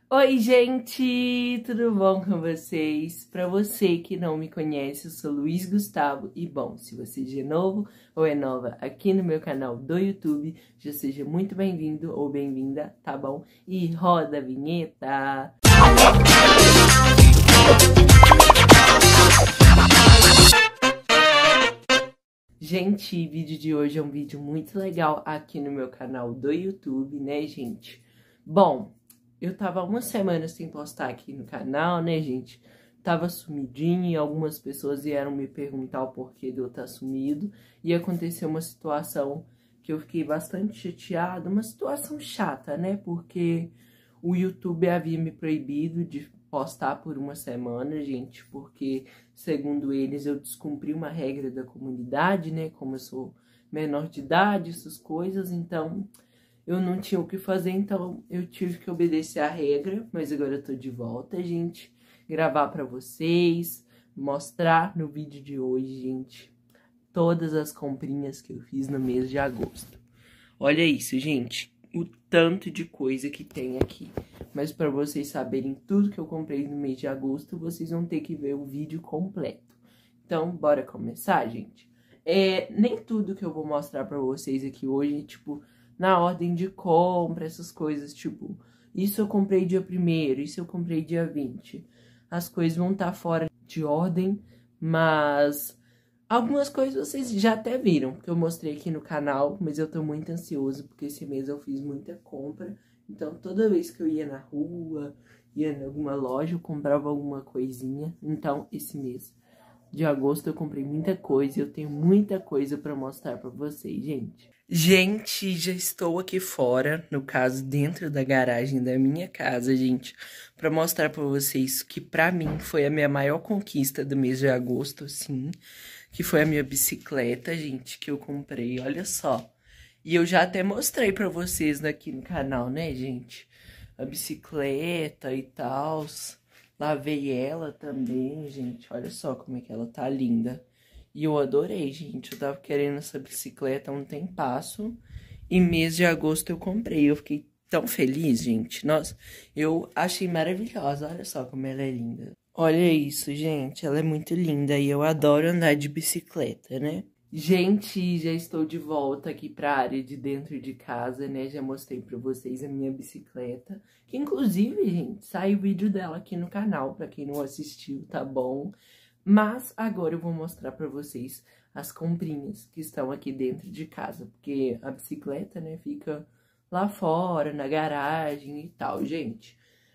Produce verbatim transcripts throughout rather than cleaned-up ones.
Oi, gente! Tudo bom com vocês? Para você que não me conhece, eu sou Luiz Gustavo e, bom, se você já é novo ou é nova aqui no meu canal do YouTube, já seja muito bem-vindo ou bem-vinda, tá bom? E roda a vinheta! Gente, o vídeo de hoje é um vídeo muito legal aqui no meu canal do YouTube, né, gente? Bom, eu tava uma semana sem postar aqui no canal, né, gente? Tava sumidinho e algumas pessoas vieram me perguntar o porquê de eu estar sumido. E aconteceu uma situação que eu fiquei bastante chateada, uma situação chata, né? Porque o YouTube havia me proibido de postar por uma semana, gente, porque, segundo eles, eu descumpri uma regra da comunidade, né? Como eu sou menor de idade, essas coisas, então eu não tinha o que fazer, então eu tive que obedecer a regra, mas agora eu tô de volta, gente. Gravar pra vocês, mostrar no vídeo de hoje, gente, todas as comprinhas que eu fiz no mês de agosto. Olha isso, gente, o tanto de coisa que tem aqui. Mas pra vocês saberem tudo que eu comprei no mês de agosto, vocês vão ter que ver o vídeo completo. Então, bora começar, gente? É, nem tudo que eu vou mostrar pra vocês aqui hoje, tipo, na ordem de compra, essas coisas, tipo, isso eu comprei dia primeiro, isso eu comprei dia vinte. As coisas vão estar fora de ordem, mas algumas coisas vocês já até viram, que eu mostrei aqui no canal, mas eu tô muito ansioso, porque esse mês eu fiz muita compra. Então, toda vez que eu ia na rua, ia em alguma loja, eu comprava alguma coisinha. Então, esse mês de agosto eu comprei muita coisa e eu tenho muita coisa pra mostrar pra vocês, gente. Gente, já estou aqui fora, no caso, dentro da garagem da minha casa, gente, pra mostrar pra vocês que pra mim foi a minha maior conquista do mês de agosto, assim, que foi a minha bicicleta, gente, que eu comprei, olha só. E eu já até mostrei pra vocês aqui no canal, né, gente? A bicicleta e tal. Lavei ela também, gente. Olha só como é que ela tá linda. E eu adorei, gente. Eu tava querendo essa bicicleta há um tempasso. E mês de agosto eu comprei. Eu fiquei tão feliz, gente. Nossa, eu achei maravilhosa. Olha só como ela é linda. Olha isso, gente. Ela é muito linda. E eu adoro andar de bicicleta, né? Gente, já estou de volta aqui para a área de dentro de casa, né? Já mostrei para vocês a minha bicicleta, que inclusive, gente, sai o vídeo dela aqui no canal, para quem não assistiu, tá bom? Mas agora eu vou mostrar para vocês as comprinhas que estão aqui dentro de casa, porque a bicicleta, né, fica lá fora, na garagem e tal, gente.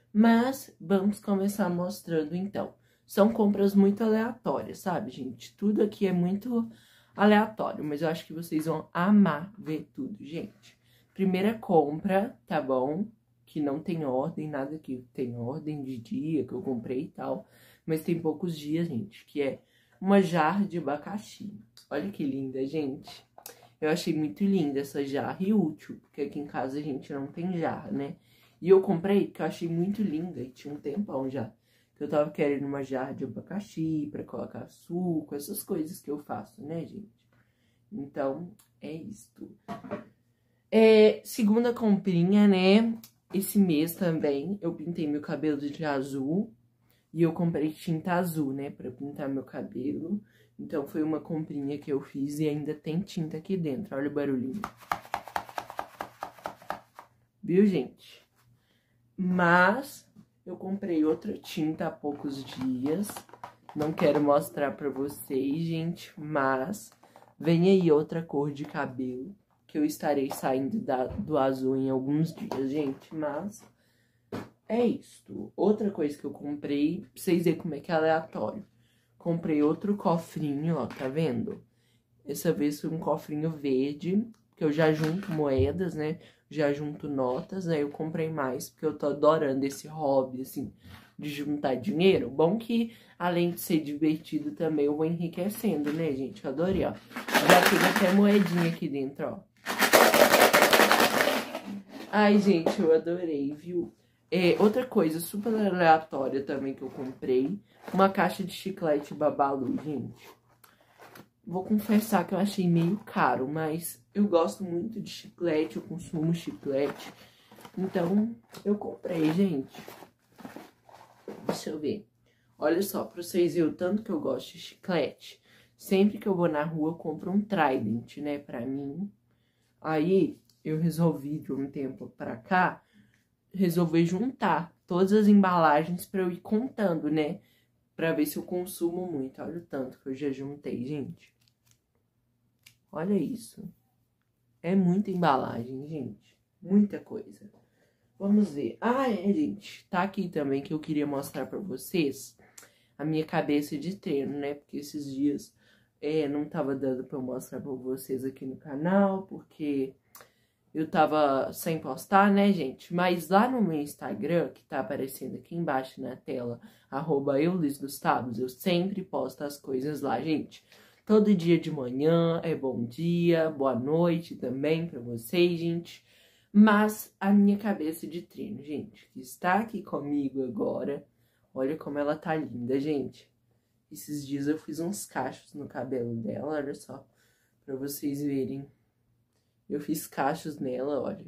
Mas vamos começar mostrando então. São compras muito aleatórias, sabe, gente? Tudo aqui é muito aleatório, mas eu acho que vocês vão amar ver tudo, gente. Primeira compra, tá bom? Que não tem ordem, nada que tem ordem de dia que eu comprei e tal. Mas tem poucos dias, gente, que é uma jarra de abacaxi. Olha que linda, gente. Eu achei muito linda essa jarra e útil, porque aqui em casa a gente não tem jarra, né? E eu comprei porque eu achei muito linda e tinha um tempão já. Que eu tava querendo uma jarra de abacaxi pra colocar açúcar, essas coisas que eu faço, né, gente? Então, é isto. É, segunda comprinha, né? Esse mês também eu pintei meu cabelo de azul. E eu comprei tinta azul, né, pra pintar meu cabelo. Então, foi uma comprinha que eu fiz e ainda tem tinta aqui dentro. Olha o barulhinho. Viu, gente? Mas eu comprei outra tinta há poucos dias. Não quero mostrar pra vocês, gente, mas vem aí outra cor de cabelo, que eu estarei saindo da, do azul em alguns dias, gente, mas é isso. Outra coisa que eu comprei, pra vocês verem como é que é aleatório. Comprei outro cofrinho, ó, tá vendo? Essa vez foi um cofrinho verde, que eu já junto moedas, né? Já junto notas, aí eu comprei mais, porque eu tô adorando esse hobby, assim, de juntar dinheiro. Bom que, além de ser divertido também, eu vou enriquecendo, né, gente? Eu adorei, ó. Já tem até moedinha aqui dentro, ó. Ai, gente, eu adorei, viu? É, outra coisa super aleatória também que eu comprei, uma caixa de chiclete Babalu, gente. Vou confessar que eu achei meio caro, mas eu gosto muito de chiclete, eu consumo chiclete. Então, eu comprei, gente. Deixa eu ver. Olha só, pra vocês verem o tanto que eu gosto de chiclete. Sempre que eu vou na rua, eu compro um Trident, né, pra mim. Aí, eu resolvi, de um tempo pra cá, resolver juntar todas as embalagens pra eu ir contando, né? Pra ver se eu consumo muito. Olha o tanto que eu já juntei, gente. Olha isso. É muita embalagem, gente. Muita coisa. Vamos ver. Ah, é, gente. Tá aqui também que eu queria mostrar pra vocês a minha cabeça de treino, né? Porque esses dias é, não tava dando pra eu mostrar pra vocês aqui no canal, porque eu tava sem postar, né, gente? Mas lá no meu Instagram, que tá aparecendo aqui embaixo na tela, arroba eulisgustavos, eu sempre posto as coisas lá, gente. Todo dia de manhã é bom dia, boa noite também pra vocês, gente. Mas a minha cabeça de treino, gente, que está aqui comigo agora, olha como ela tá linda, gente. Esses dias eu fiz uns cachos no cabelo dela, olha só, pra vocês verem. Eu fiz cachos nela, olha.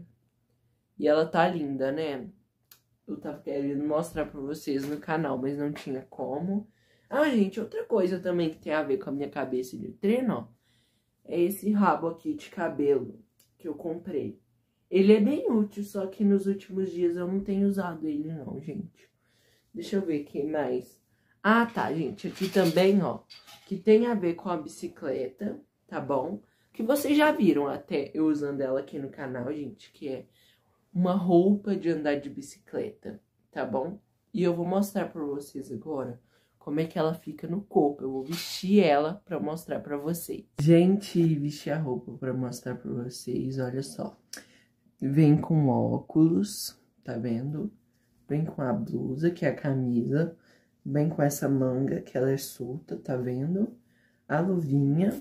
E ela tá linda, né? Eu tava querendo mostrar pra vocês no canal, mas não tinha como. Ah, gente, outra coisa também que tem a ver com a minha cabeça de treino, ó. É esse rabo aqui de cabelo que eu comprei. Ele é bem útil, só que nos últimos dias eu não tenho usado ele não, gente. Deixa eu ver o que mais. Ah, tá, gente. Aqui também, ó, que tem a ver com a bicicleta, tá bom? Que vocês já viram até eu usando ela aqui no canal, gente, que é uma roupa de andar de bicicleta, tá bom? E eu vou mostrar pra vocês agora como é que ela fica no corpo. Eu vou vestir ela pra mostrar pra vocês. Gente, vestir a roupa pra mostrar pra vocês, olha só. Vem com óculos, tá vendo? Vem com a blusa, que é a camisa. Vem com essa manga, que ela é solta, tá vendo? A luvinha.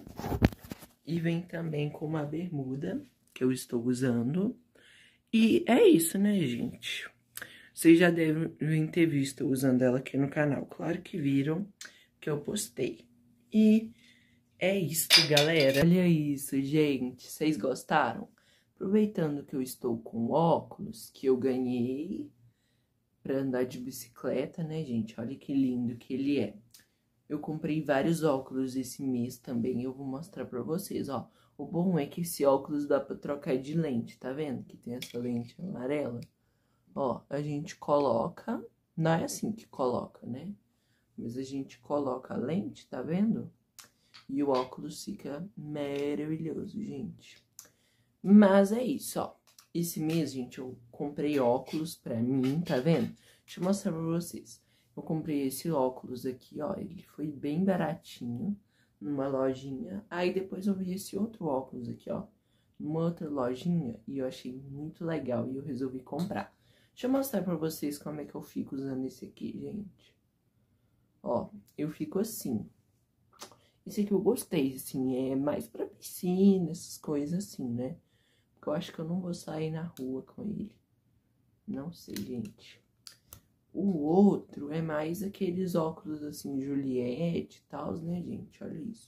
E vem também com uma bermuda, que eu estou usando. E é isso, né, gente? Vocês já devem ter visto eu usando ela aqui no canal. Claro que viram que eu postei. E é isso, galera. Olha isso, gente. Vocês gostaram? Aproveitando que eu estou com óculos, que eu ganhei pra andar de bicicleta, né, gente? Olha que lindo que ele é. Eu comprei vários óculos esse mês também, eu vou mostrar pra vocês, ó. O bom é que esse óculos dá pra trocar de lente, tá vendo? Que tem essa lente amarela. Ó, a gente coloca, não é assim que coloca, né? Mas a gente coloca a lente, tá vendo? E o óculos fica maravilhoso, gente. Mas é isso, ó. Esse mês, gente, eu comprei óculos pra mim, tá vendo? Deixa eu mostrar pra vocês. Eu comprei esse óculos aqui, ó. Ele foi bem baratinho, numa lojinha. Aí depois eu vi esse outro óculos aqui, ó, numa outra lojinha. E eu achei muito legal e eu resolvi comprar. Deixa eu mostrar pra vocês como é que eu fico usando esse aqui, gente. Ó, eu fico assim. Esse aqui eu gostei, assim, é mais pra piscina, essas coisas assim, né? Porque eu acho que eu não vou sair na rua com ele. Não sei, gente. O outro é mais aqueles óculos, assim, Juliette e tal, né, gente? Olha isso.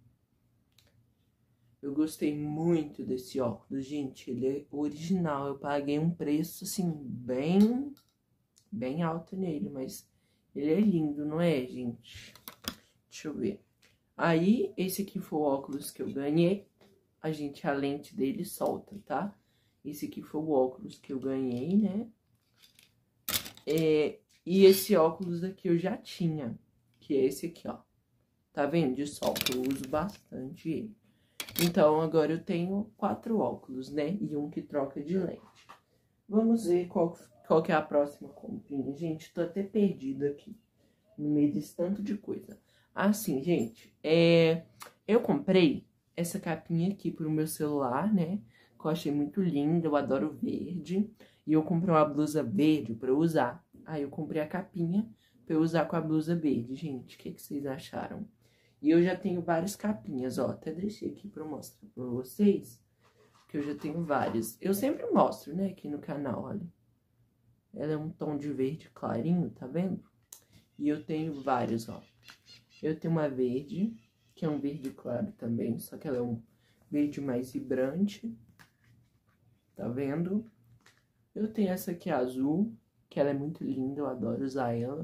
Eu gostei muito desse óculos, gente. Ele é original. Eu paguei um preço, assim, bem, bem alto nele, mas ele é lindo, não é, gente? Deixa eu ver. Aí, esse aqui foi o óculos que eu ganhei. A gente, a lente dele solta, tá? Esse aqui foi o óculos que eu ganhei, né? É, e esse óculos aqui eu já tinha, que é esse aqui, ó. Tá vendo? De sol, que eu uso bastante ele. Então, agora eu tenho quatro óculos, né? E um que troca de lente. Vamos ver qual, qual que é a próxima comprinha. Gente, tô até perdida aqui, no meio desse tanto de coisa. Assim, gente, é... eu comprei essa capinha aqui pro meu celular, né? Que eu achei muito linda, eu adoro verde. E eu comprei uma blusa verde pra eu usar. Aí eu comprei a capinha pra eu usar com a blusa verde. Gente, o que, que vocês acharam? E eu já tenho várias capinhas, ó. Até deixei aqui pra mostrar pra vocês. Que eu já tenho várias. Eu sempre mostro, né, aqui no canal, olha. Ela é um tom de verde clarinho, tá vendo? E eu tenho várias, ó. Eu tenho uma verde, que é um verde claro também, só que ela é um verde mais vibrante. Tá vendo? Eu tenho essa aqui azul, que ela é muito linda, eu adoro usar ela.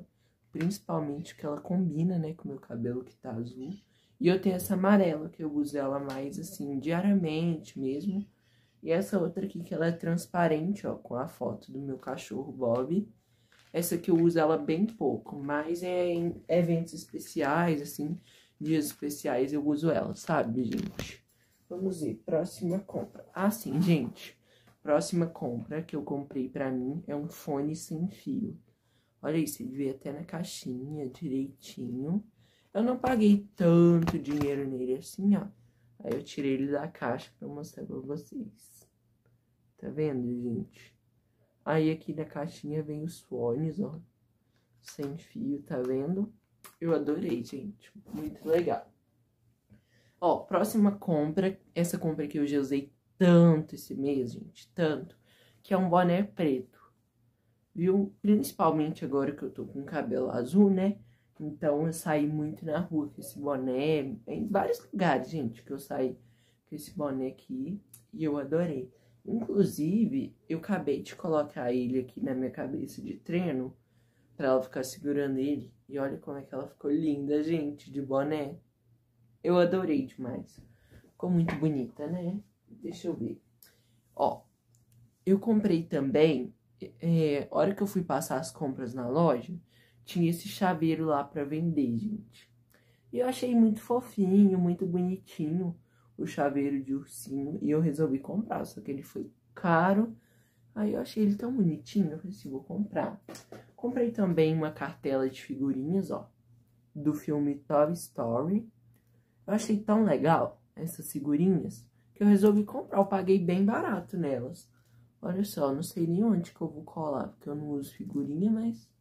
principalmente que ela combina, né, com o meu cabelo que tá azul. E eu tenho essa amarela, que eu uso ela mais, assim, diariamente mesmo. E essa outra aqui, que ela é transparente, ó, com a foto do meu cachorro, Bob. Essa aqui eu uso ela bem pouco, mas é em eventos especiais, assim, dias especiais eu uso ela, sabe, gente? Vamos ver, próxima compra. Ah, sim, gente. Próxima compra que eu comprei pra mim é um fone sem fio. Olha isso, ele veio até na caixinha direitinho. Eu não paguei tanto dinheiro nele assim, ó. Aí eu tirei ele da caixa pra mostrar pra vocês. Tá vendo, gente? Aí aqui na caixinha vem os fones, ó. Sem fio, tá vendo? Eu adorei, gente. Muito legal. Ó, próxima compra. Essa compra que eu já usei tanto esse mês, gente. Tanto. Que é um boné preto. Viu? Principalmente agora que eu tô com o cabelo azul, né? Então eu saí muito na rua com esse boné. Em vários lugares, gente, que eu saí com esse boné aqui. E eu adorei. Inclusive, eu acabei de colocar ele aqui na minha cabeça de treino, pra ela ficar segurando ele. E olha como é que ela ficou linda, gente, de boné. Eu adorei demais. Ficou muito bonita, né? Deixa eu ver. Ó, eu comprei também, é, a hora que eu fui passar as compras na loja, tinha esse chaveiro lá pra vender, gente. E eu achei muito fofinho, muito bonitinho o chaveiro de ursinho, e eu resolvi comprar, só que ele foi caro. Aí eu achei ele tão bonitinho, eu falei assim, vou comprar. Comprei também uma cartela de figurinhas, ó, do filme Toy Story. Eu achei tão legal essas figurinhas, que eu resolvi comprar, eu paguei bem barato nelas. Olha só, não sei nem onde que eu vou colar, porque eu não uso figurinha, mas...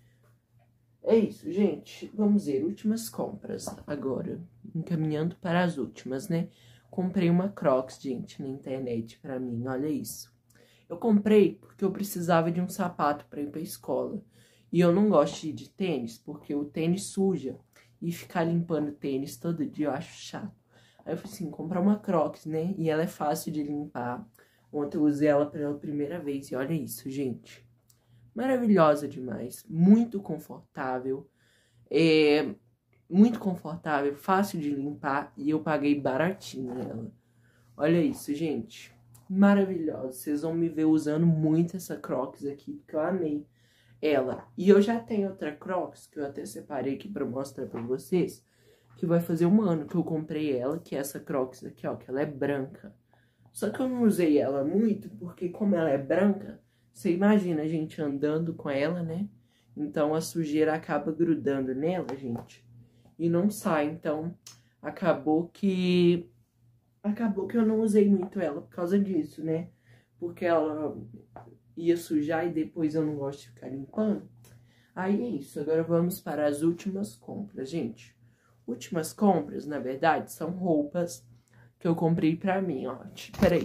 É isso, gente. Vamos ver, últimas compras agora. Encaminhando para as últimas, né? Comprei uma Crocs, gente, na internet pra mim, olha isso. Eu comprei porque eu precisava de um sapato pra ir pra escola. E eu não gosto de ir de tênis, porque o tênis suja. E ficar limpando tênis todo dia eu acho chato. Aí eu falei assim, comprar uma Crocs, né? E ela é fácil de limpar. Ontem eu usei ela pela primeira vez e olha isso, gente. Maravilhosa demais, muito confortável. É... Muito confortável, fácil de limpar e eu paguei baratinho nela. Olha isso, gente. Maravilhosa. Vocês vão me ver usando muito essa Crocs aqui, porque eu amei ela. E eu já tenho outra Crocs, que eu até separei aqui pra mostrar pra vocês, que vai fazer um ano que eu comprei ela, que é essa Crocs aqui, ó, que ela é branca. Só que eu não usei ela muito, porque como ela é branca, você imagina a gente andando com ela, né? Então a sujeira acaba grudando nela, gente. E não sai, então acabou que acabou que eu não usei muito ela por causa disso, né? Porque ela ia sujar e depois eu não gosto de ficar limpando. Aí é isso, agora vamos para as últimas compras, gente. Últimas compras, na verdade, são roupas que eu comprei pra mim, ó. Peraí.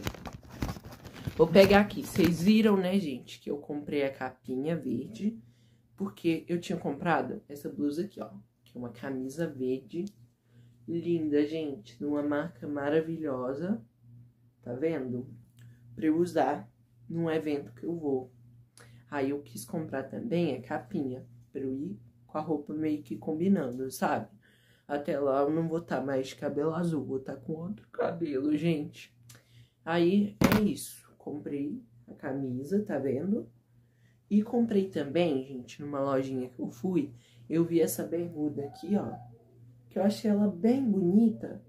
Vou pegar aqui, vocês viram, né, gente, que eu comprei a capinha verde, porque eu tinha comprado essa blusa aqui, ó. Que é uma camisa verde, linda, gente, de uma marca maravilhosa, tá vendo? Pra eu usar num evento que eu vou. Aí eu quis comprar também a capinha, pra eu ir com a roupa meio que combinando, sabe? Até lá eu não vou estar mais de cabelo azul, vou estar com outro cabelo, gente. Aí é isso, comprei a camisa, tá vendo? E comprei também, gente, numa lojinha que eu fui, eu vi essa bermuda aqui, ó, que eu achei ela bem bonita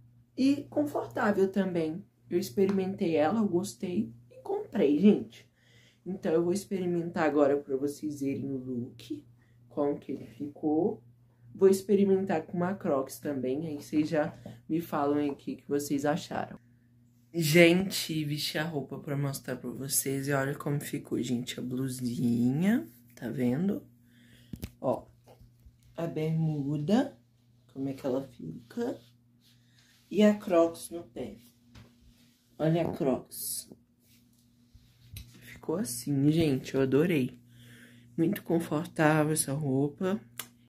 e confortável também. Eu experimentei ela, eu gostei e comprei, gente. Então eu vou experimentar agora pra vocês verem o look, como que ele ficou. Vou experimentar com uma Crocs também, aí vocês já me falam aí o que, que vocês acharam. Gente, vesti a roupa pra mostrar pra vocês e olha como ficou, gente, a blusinha, tá vendo? Ó, a bermuda, como é que ela fica, e a Crocs no pé. Olha a Crocs. Ficou assim, gente, eu adorei. Muito confortável essa roupa.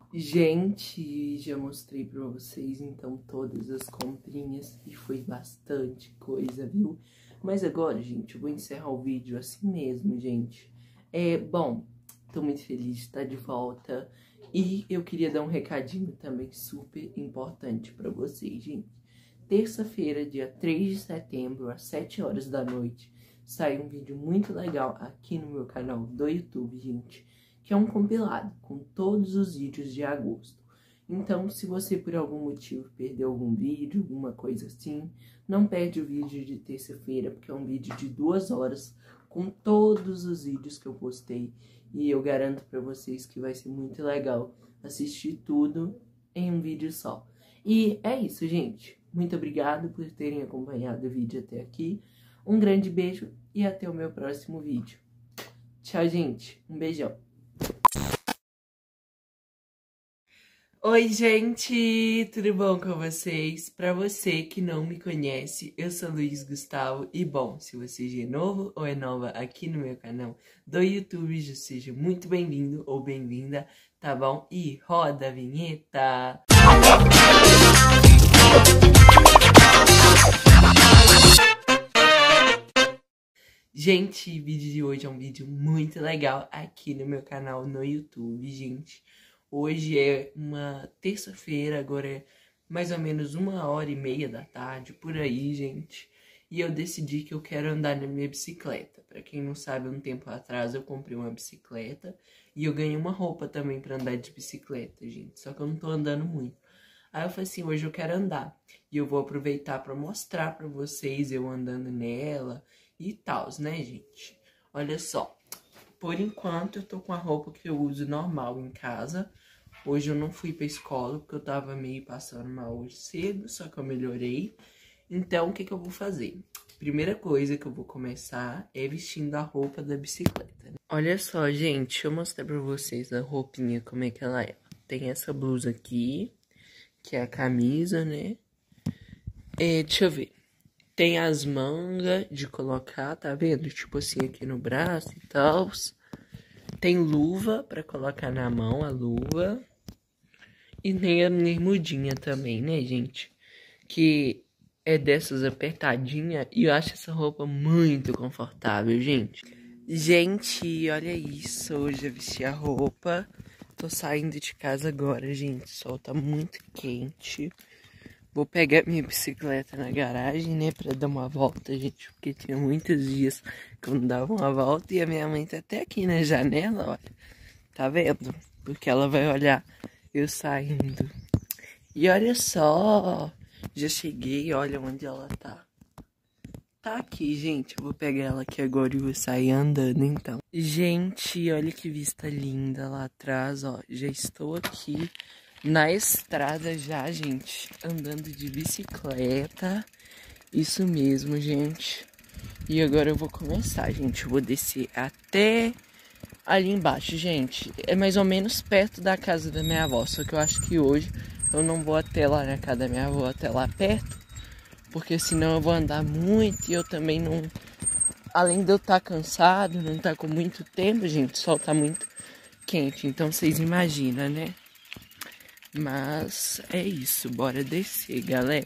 Gente, já mostrei pra vocês, então, todas as comprinhas e foi bastante coisa, viu? Mas agora, gente, eu vou encerrar o vídeo assim mesmo, gente. É, bom, Tô muito feliz de estar de volta. E eu queria dar um recadinho também super importante pra vocês, gente. Terça-feira, dia três de setembro, às sete horas da noite, sai um vídeo muito legal aqui no meu canal do YouTube, gente, que é um compilado com todos os vídeos de agosto. Então, se você por algum motivo perdeu algum vídeo, alguma coisa assim, não perde o vídeo de terça-feira, porque é um vídeo de duas horas com todos os vídeos que eu postei. E eu garanto pra vocês que vai ser muito legal assistir tudo em um vídeo só. E é isso, gente. Muito obrigado por terem acompanhado o vídeo até aqui. Um grande beijo e até o meu próximo vídeo. Tchau, gente. Um beijão. Oi, gente! Tudo bom com vocês? Pra você que não me conhece, eu sou Luiz Gustavo. E bom, se você já é novo ou é nova aqui no meu canal do YouTube, já seja muito bem-vindo ou bem-vinda, tá bom? E roda a vinheta! Gente, o vídeo de hoje é um vídeo muito legal aqui no meu canal no YouTube, gente. Hoje é uma terça-feira, agora é mais ou menos uma hora e meia da tarde, por aí, gente. E eu decidi que eu quero andar na minha bicicleta. Pra quem não sabe, um tempo atrás eu comprei uma bicicleta e eu ganhei uma roupa também pra andar de bicicleta, gente. Só que eu não tô andando muito. Aí eu falei assim, hoje eu quero andar. E eu vou aproveitar pra mostrar pra vocês eu andando nela e tal, né, gente? Olha só. Por enquanto, eu tô com a roupa que eu uso normal em casa. Hoje eu não fui pra escola, porque eu tava meio passando mal hoje cedo, só que eu melhorei. Então, o que que eu vou fazer? Primeira coisa que eu vou começar é vestindo a roupa da bicicleta, né? Olha só, gente, deixa eu mostrar pra vocês a roupinha, como é que ela é. Tem essa blusa aqui, que é a camisa, né? É, deixa eu ver. Tem as mangas de colocar, tá vendo? Tipo assim, aqui no braço e tal. Tem luva pra colocar na mão, a luva. E tem a bermudinha também, né, gente? Que é dessas apertadinhas. E eu acho essa roupa muito confortável, gente. Gente, olha isso. Hoje eu vesti a roupa. Tô saindo de casa agora, gente. O sol tá muito quente. Vou pegar minha bicicleta na garagem, né, pra dar uma volta, gente, porque tinha muitos dias que eu não dava uma volta e a minha mãe tá até aqui na janela, olha, tá vendo? Porque ela vai olhar eu saindo. E olha só, já cheguei, olha onde ela tá. Tá aqui, gente, eu vou pegar ela aqui agora e vou sair andando, então. Gente, olha que vista linda lá atrás, ó, já estou aqui na estrada já, gente, andando de bicicleta, isso mesmo, gente. E agora eu vou começar, gente, eu vou descer até ali embaixo, gente. É mais ou menos perto da casa da minha avó, só que eu acho que hoje eu não vou até lá na casa da minha avó, até lá perto, porque senão eu vou andar muito e eu também não... Além de eu estar cansado, não estar com muito tempo, gente, o sol tá muito quente, então vocês imaginam, né? Mas é isso, bora descer, galera.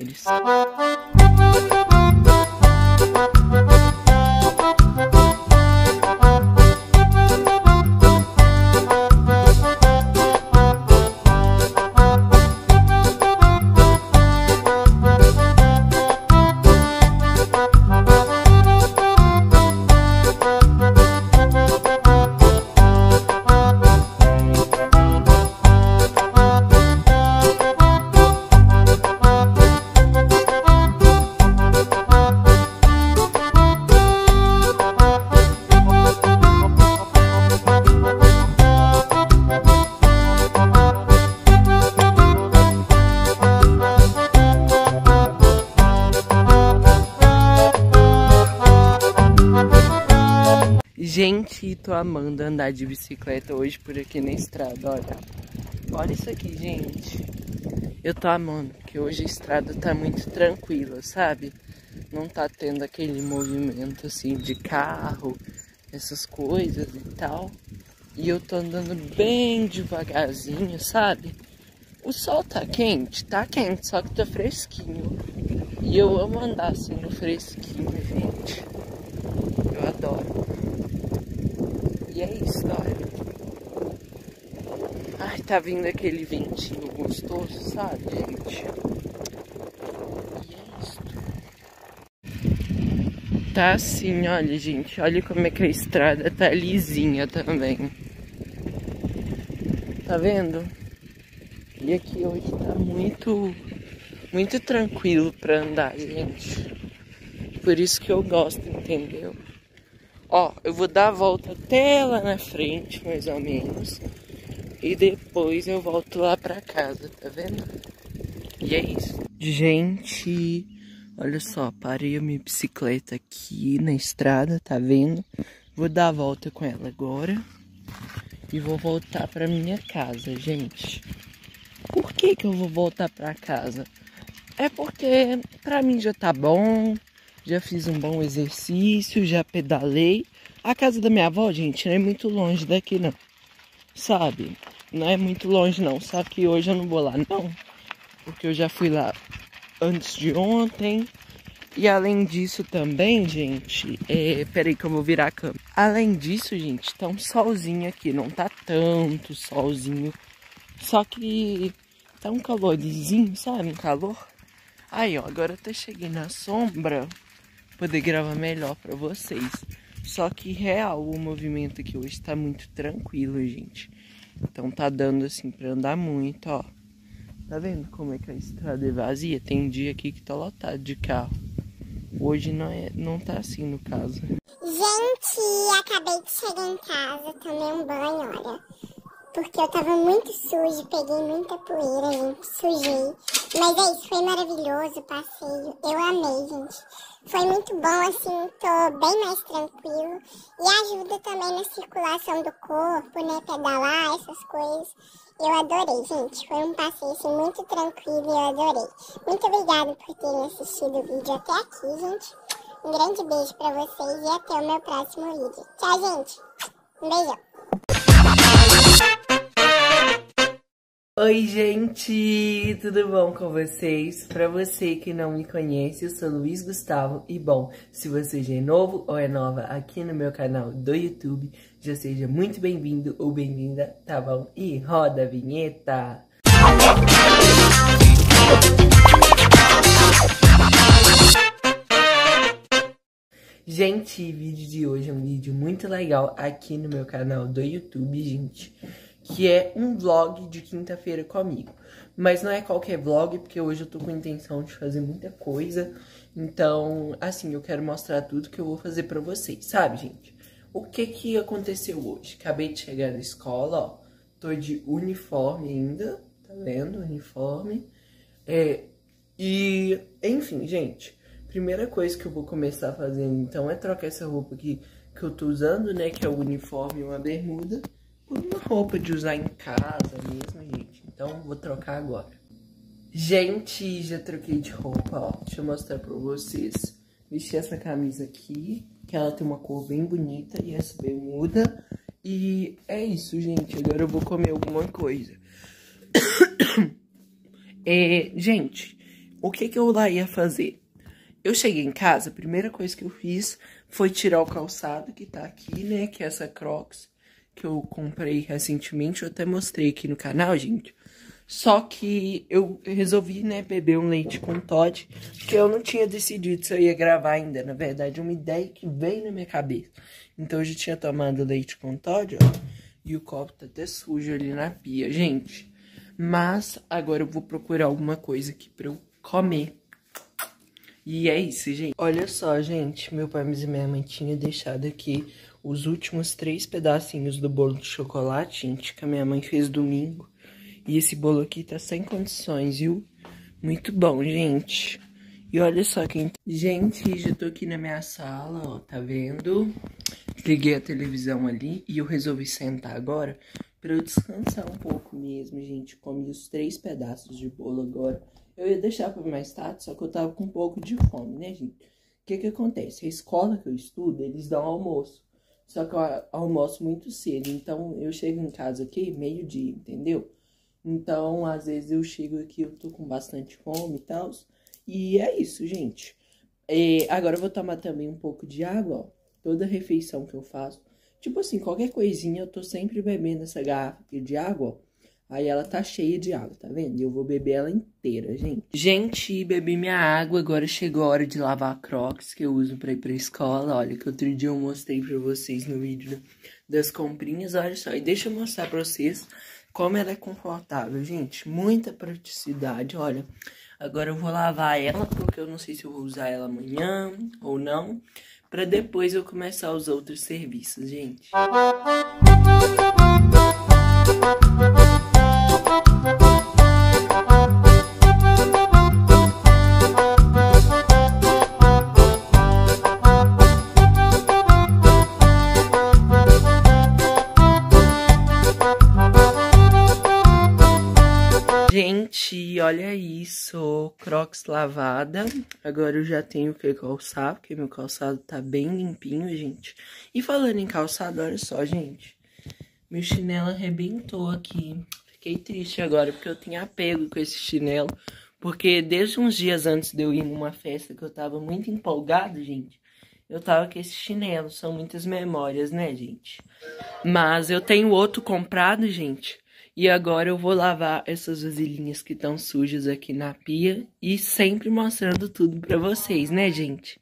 Gente, tô amando andar de bicicleta hoje por aqui na estrada, olha. Olha isso aqui, gente. Eu tô amando, porque hoje a estrada tá muito tranquila, sabe? Não tá tendo aquele movimento assim de carro, essas coisas e tal. E eu tô andando bem devagarzinho, sabe? O sol tá quente, tá quente, só que tá fresquinho. E eu amo andar assim no fresquinho, gente. Eu adoro. E é isso, olha. Ai, tá vindo aquele ventinho gostoso, sabe, gente? E é isso. Tá assim, olha, gente. Olha como é que a estrada tá lisinha também. Tá vendo? E aqui hoje tá muito, muito tranquilo pra andar, gente. Por isso que eu gosto, entendeu? Ó, eu vou dar a volta até lá na frente, mais ou menos. E depois eu volto lá pra casa, tá vendo? E é isso. Gente, olha só, parei a minha bicicleta aqui na estrada, tá vendo? Vou dar a volta com ela agora. E vou voltar pra minha casa, gente. Por que que eu vou voltar pra casa? É porque pra mim já tá bom. Já fiz um bom exercício, já pedalei. A casa da minha avó, gente, não é muito longe daqui, não. Sabe? Não é muito longe, não. Só que hoje eu não vou lá, não. Porque eu já fui lá antes de ontem. E além disso também, gente... É... Peraí que eu vou virar a câmera. Além disso, gente, tá um solzinho aqui. Não tá tanto solzinho. Só que tá um calorzinho, sabe? Um calor. Aí, ó, agora eu até cheguei na sombra. Poder gravar melhor pra vocês. Só que real, o movimento aqui hoje tá muito tranquilo, gente. Então tá dando assim pra andar muito, ó. Tá vendo como é que a estrada é vazia? Tem um dia aqui que tá lotado de carro. Hoje não, é, não tá assim no caso. Gente, acabei de chegar em casa, tomei um banho, olha. Porque eu tava muito sujo, peguei muita poeira, gente, sujei. Mas é isso, foi maravilhoso o passeio, eu amei, gente. Foi muito bom, assim, tô bem mais tranquilo. E ajuda também na circulação do corpo, né, pedalar, essas coisas. Eu adorei, gente, foi um passeio, assim, muito tranquilo e eu adorei. Muito obrigada por terem assistido o vídeo até aqui, gente. Um grande beijo pra vocês e até o meu próximo vídeo. Tchau, gente. Um beijão. Oi, gente, tudo bom com vocês? Pra você que não me conhece, eu sou Luiz Gustavo e bom, se você já é novo ou é nova aqui no meu canal do YouTube, já seja muito bem-vindo ou bem-vinda, tá bom? E roda a vinheta! Gente, o vídeo de hoje é um vídeo muito legal aqui no meu canal do YouTube, gente. Que é um vlog de quinta-feira comigo. Mas não é qualquer vlog, porque hoje eu tô com a intenção de fazer muita coisa. Então, assim, eu quero mostrar tudo que eu vou fazer pra vocês, sabe, gente? O que que aconteceu hoje? Acabei de chegar da escola, ó. Tô de uniforme ainda, tá vendo? Uniforme. É, e, enfim, gente. Primeira coisa que eu vou começar fazendo, então, é trocar essa roupa aqui que eu tô usando, né? Que é o uniforme e uma bermuda. Uma roupa de usar em casa mesmo, gente. Então, vou trocar agora. Gente, já troquei de roupa, ó. Deixa eu mostrar pra vocês. Vesti essa camisa aqui, que ela tem uma cor bem bonita. E essa bermuda. E é isso, gente. Agora eu vou comer alguma coisa. é, gente, o que que eu lá ia fazer? Eu cheguei em casa, a primeira coisa que eu fiz foi tirar o calçado que tá aqui, né? Que é essa Crocs. Que eu comprei recentemente, eu até mostrei aqui no canal, gente. Só que eu resolvi, né, beber um leite com Toddy, porque eu não tinha decidido se eu ia gravar ainda. Na verdade, é uma ideia que veio na minha cabeça. Então, eu já tinha tomado leite com Toddy, ó. E o copo tá até sujo ali na pia, gente. Mas, agora eu vou procurar alguma coisa aqui pra eu comer. E é isso, gente. Olha só, gente, meu pai e minha mãe tinham deixado aqui os últimos três pedacinhos do bolo de chocolate, gente, que a minha mãe fez domingo. E esse bolo aqui tá sem condições, viu? Muito bom, gente. E olha só quem... Gente, já tô aqui na minha sala, ó, tá vendo? Liguei a televisão ali e eu resolvi sentar agora pra eu descansar um pouco mesmo, gente. Comi os três pedaços de bolo agora. Eu ia deixar pra mais tarde, só que eu tava com um pouco de fome, né, gente? O que que acontece? A escola que eu estudo, eles dão almoço. Só que eu almoço muito cedo, então eu chego em casa aqui meio-dia, entendeu? Então, às vezes eu chego aqui, eu tô com bastante fome e tal. E é isso, gente. E agora eu vou tomar também um pouco de água, ó. Toda refeição que eu faço. Tipo assim, qualquer coisinha eu tô sempre bebendo essa garrafa aqui de água, ó. Aí ela tá cheia de água, tá vendo? E eu vou beber ela inteira, gente. Gente, bebi minha água, agora chegou a hora de lavar a Crocs, que eu uso pra ir pra escola. Olha, que outro dia eu mostrei pra vocês no vídeo das comprinhas, olha só. E deixa eu mostrar pra vocês como ela é confortável, gente. Muita praticidade, olha. Agora eu vou lavar ela, porque eu não sei se eu vou usar ela amanhã ou não. Pra depois eu começar os outros serviços, gente. Gente, olha isso, Crocs lavada. Agora eu já tenho o que calçar, porque meu calçado tá bem limpinho, gente. E falando em calçado, olha só, gente. Meu chinelo arrebentou aqui. Fiquei triste agora, porque eu tinha apego com esse chinelo. Porque desde uns dias antes de eu ir numa festa que eu tava muito empolgado, gente, eu tava com esse chinelo. São muitas memórias, né, gente? Mas eu tenho outro comprado, gente. E agora eu vou lavar essas vasilhinhas que estão sujas aqui na pia. E sempre mostrando tudo pra vocês, né, gente?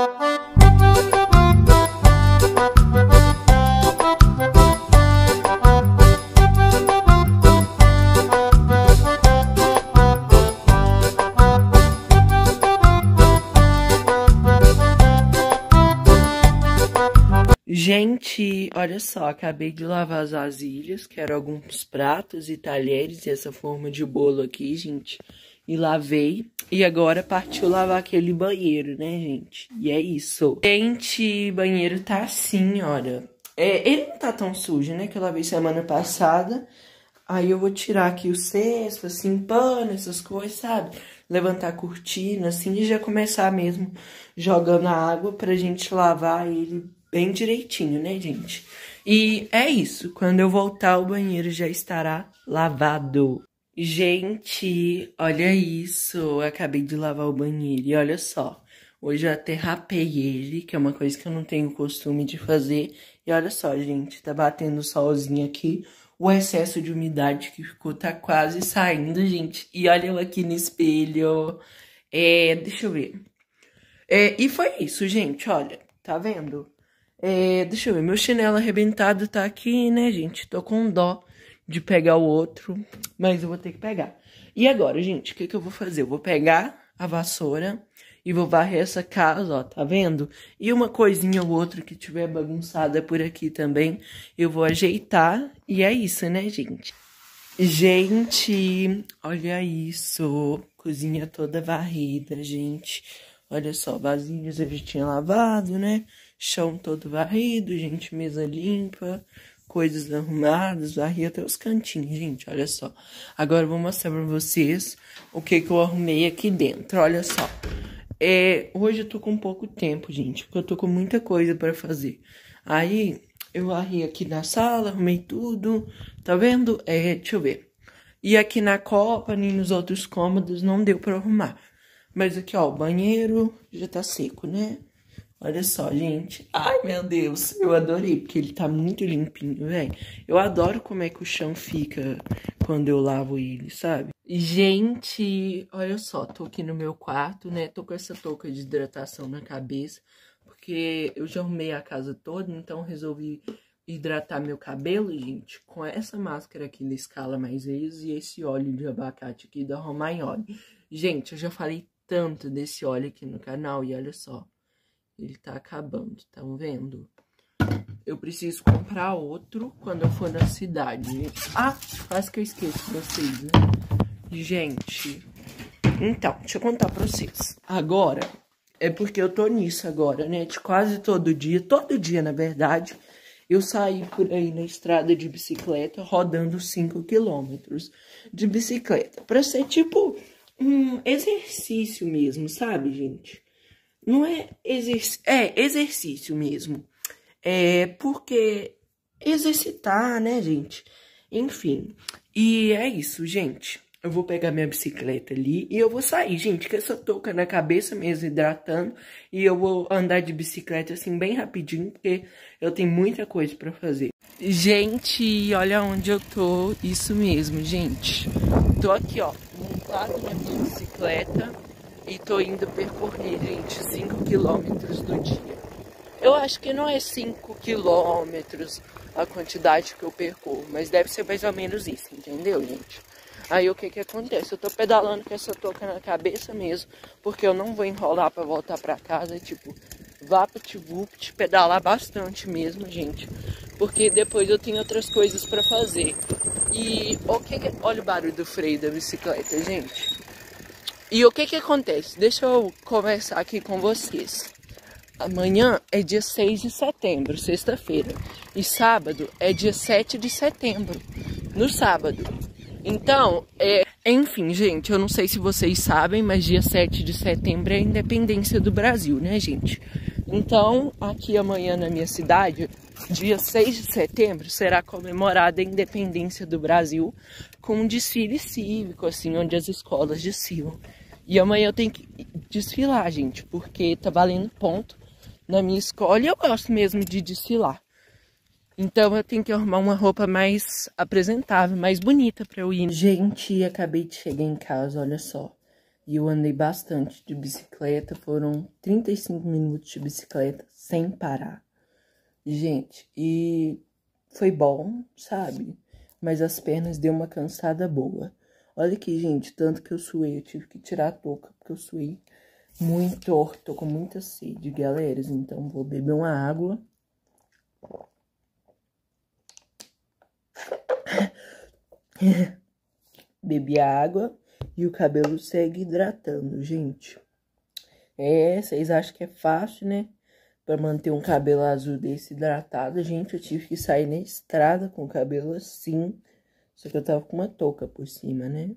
Gente, olha só, acabei de lavar as vasilhas, que eram alguns pratos e talheres, e essa forma de bolo aqui, gente. E lavei, e agora partiu lavar aquele banheiro, né, gente? E é isso. Gente, banheiro tá assim, olha. É, ele não tá tão sujo, né, que eu lavei semana passada. Aí eu vou tirar aqui o cesto, assim, pano, essas coisas, sabe? Levantar a cortina, assim, e já começar mesmo jogando a água pra gente lavar ele bem direitinho, né, gente? E é isso. Quando eu voltar, o banheiro já estará lavado. Gente, olha isso. Eu acabei de lavar o banheiro. E olha só. Hoje eu até rapei ele, que é uma coisa que eu não tenho costume de fazer. E olha só, gente. Tá batendo solzinho aqui. O excesso de umidade que ficou tá quase saindo, gente. E olha eu aqui no espelho. É, deixa eu ver. É, e foi isso, gente. Olha, tá vendo? É, deixa eu ver, meu chinelo arrebentado tá aqui, né, gente? Tô com dó de pegar o outro, mas eu vou ter que pegar. E agora, gente, o que que eu vou fazer? Eu vou pegar a vassoura e vou varrer essa casa, ó, tá vendo? E uma coisinha ou outra que tiver bagunçada por aqui também, eu vou ajeitar. E é isso, né, gente? Gente, olha isso. Cozinha toda varrida, gente. Olha só, vasilhas eu já tinha lavado, né? Chão todo varrido, gente, mesa limpa, coisas arrumadas, varri até os cantinhos, gente, olha só. Agora eu vou mostrar pra vocês o que que eu arrumei aqui dentro, olha só. É, hoje eu tô com pouco tempo, gente, porque eu tô com muita coisa pra fazer. Aí, eu varri aqui na sala, arrumei tudo, tá vendo? É, deixa eu ver. E aqui na copa, nem nos outros cômodos, não deu pra arrumar. Mas aqui, ó, o banheiro já tá seco, né? Olha só, gente. Ai, meu Deus. Eu adorei, porque ele tá muito limpinho, velho. Eu adoro como é que o chão fica quando eu lavo ele, sabe? Gente, olha só. Tô aqui no meu quarto, né? Tô com essa touca de hidratação na cabeça. Porque eu já arrumei a casa toda, então resolvi hidratar meu cabelo, gente, com essa máscara aqui da Escala Mais Vezes e esse óleo de abacate aqui da Romagnoli. Gente, eu já falei tanto desse óleo aqui no canal e olha só. Ele tá acabando, estão vendo? Eu preciso comprar outro quando eu for na cidade. Ah, quase que eu esqueço vocês, né? Gente, então, deixa eu contar pra vocês. Agora, é porque eu tô nisso agora, né? De quase todo dia, todo dia, na verdade, eu saí por aí na estrada de bicicleta, rodando cinco quilômetros de bicicleta. Pra ser tipo um exercício mesmo, sabe, gente? Não é exercício, é exercício mesmo. É porque exercitar, né, gente? Enfim. E é isso, gente. Eu vou pegar minha bicicleta ali e eu vou sair, gente, com essa touca na cabeça mesmo, hidratando. E eu vou andar de bicicleta assim bem rapidinho, porque eu tenho muita coisa pra fazer. Gente, olha onde eu tô, isso mesmo, gente. Tô aqui, ó, montado na minha bicicleta e tô indo percorrer, gente, cinco quilômetros do dia. Eu acho que não é cinco quilômetros a quantidade que eu percorro, mas deve ser mais ou menos isso, entendeu, gente? Aí o que que acontece? Eu tô pedalando com essa touca na cabeça mesmo, porque eu não vou enrolar pra voltar pra casa, tipo, vapt-vupt, pedalar bastante mesmo, gente, porque depois eu tenho outras coisas pra fazer. E o que que... olha o barulho do freio da bicicleta, gente. E o que que acontece? Deixa eu conversar aqui com vocês. Amanhã é dia seis de setembro, sexta-feira. E sábado é dia sete de setembro, no sábado. Então, é... enfim, gente, eu não sei se vocês sabem, mas dia sete de setembro é a independência do Brasil, né, gente? Então, aqui amanhã na minha cidade, dia seis de setembro, será comemorada a independência do Brasil com um desfile cívico, assim, onde as escolas desfilam. E amanhã eu tenho que desfilar, gente, porque tá valendo ponto na minha escola e eu gosto mesmo de desfilar. Então eu tenho que arrumar uma roupa mais apresentável, mais bonita pra eu ir. Gente, acabei de chegar em casa, olha só. E eu andei bastante de bicicleta, foram trinta e cinco minutos de bicicleta sem parar. Gente, e foi bom, sabe? Mas as pernas deu uma cansada boa. Olha aqui, gente, tanto que eu suei, eu tive que tirar a touca, porque eu suei muito, tô com muita sede, galera. Então vou beber uma água. Bebi a água e o cabelo segue hidratando, gente. É, vocês acham que é fácil, né? Pra manter um cabelo azul desse hidratado, gente, eu tive que sair na estrada com o cabelo assim. Só que eu tava com uma touca por cima, né?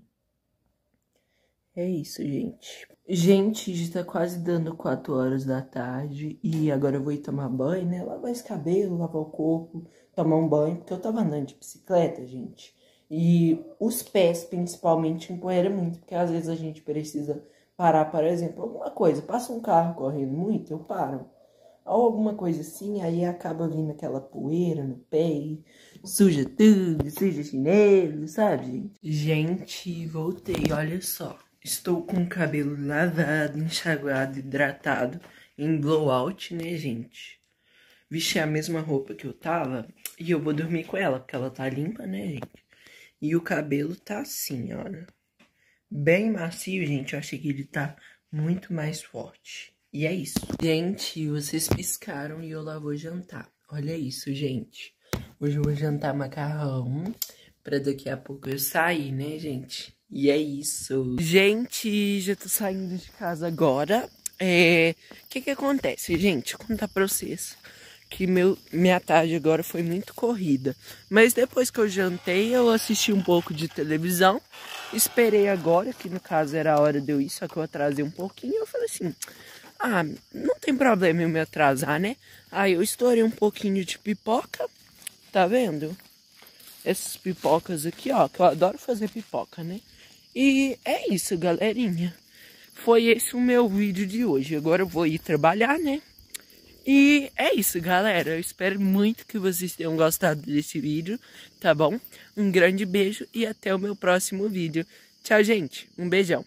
É isso, gente. Gente, já tá quase dando quatro horas da tarde e agora eu vou ir tomar banho, né? Lavar esse cabelo, lavar o corpo, tomar um banho, porque eu tava andando de bicicleta, gente. E os pés, principalmente, empoeiram muito, porque às vezes a gente precisa parar, por exemplo, alguma coisa. Passa um carro correndo muito, eu paro. Ou alguma coisa assim, aí acaba vindo aquela poeira no pé e suja tudo, suja chinelo, sabe, gente? Gente, voltei, olha só. Estou com o cabelo lavado, enxaguado, hidratado, em blowout, né, gente? Vesti a mesma roupa que eu tava e eu vou dormir com ela, porque ela tá limpa, né, gente? E o cabelo tá assim, olha. Bem macio, gente. Eu achei que ele tá muito mais forte. E é isso. Gente, vocês piscaram e eu lá vou jantar. Olha isso, gente. Hoje eu vou jantar macarrão pra daqui a pouco eu sair, né, gente? E é isso. Gente, já tô saindo de casa agora. É... O que que acontece, gente? Vou contar pra vocês que meu, minha tarde agora foi muito corrida. Mas depois que eu jantei, eu assisti um pouco de televisão. Esperei agora, que no caso era a hora de eu ir, só que eu atrasei um pouquinho. Eu falei assim, ah, não tem problema eu me atrasar, né? Aí eu estourei um pouquinho de pipoca, tá vendo? Essas pipocas aqui, ó, que eu adoro fazer pipoca, né? E é isso, galerinha. Foi esse o meu vídeo de hoje. Agora eu vou ir trabalhar, né? E é isso, galera. Eu espero muito que vocês tenham gostado desse vídeo, tá bom? Um grande beijo e até o meu próximo vídeo. Tchau, gente. Um beijão.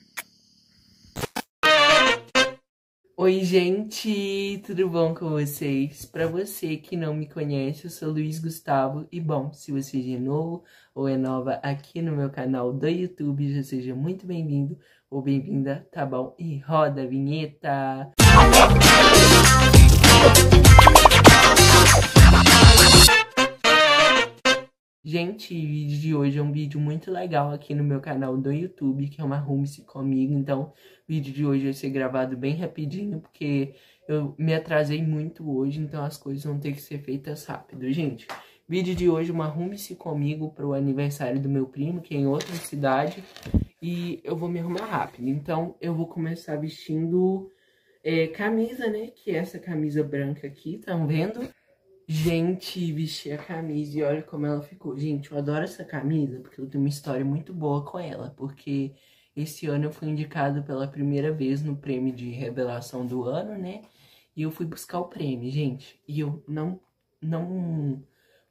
Oi, gente. Tudo bom com vocês? Pra você que não me conhece, eu sou Luiz Gustavo. E bom, se você é novo ou é nova aqui no meu canal do YouTube, já seja muito bem-vindo ou bem-vinda, tá bom? E roda a vinheta. Gente, o vídeo de hoje é um vídeo muito legal aqui no meu canal do YouTube, que é uma Arrume-se Comigo. Então, o vídeo de hoje vai ser gravado bem rapidinho, porque eu me atrasei muito hoje, então as coisas vão ter que ser feitas rápido. Gente, vídeo de hoje, uma Arrume-se Comigo para o aniversário do meu primo, que é em outra cidade, e eu vou me arrumar rápido. Então, eu vou começar vestindo é, camisa, né, que é essa camisa branca aqui, estão vendo? Gente, vesti a camisa e olha como ela ficou. Gente, eu adoro essa camisa porque eu tenho uma história muito boa com ela. Porque esse ano eu fui indicado pela primeira vez no prêmio de revelação do ano, né? E eu fui buscar o prêmio, gente. E eu não, não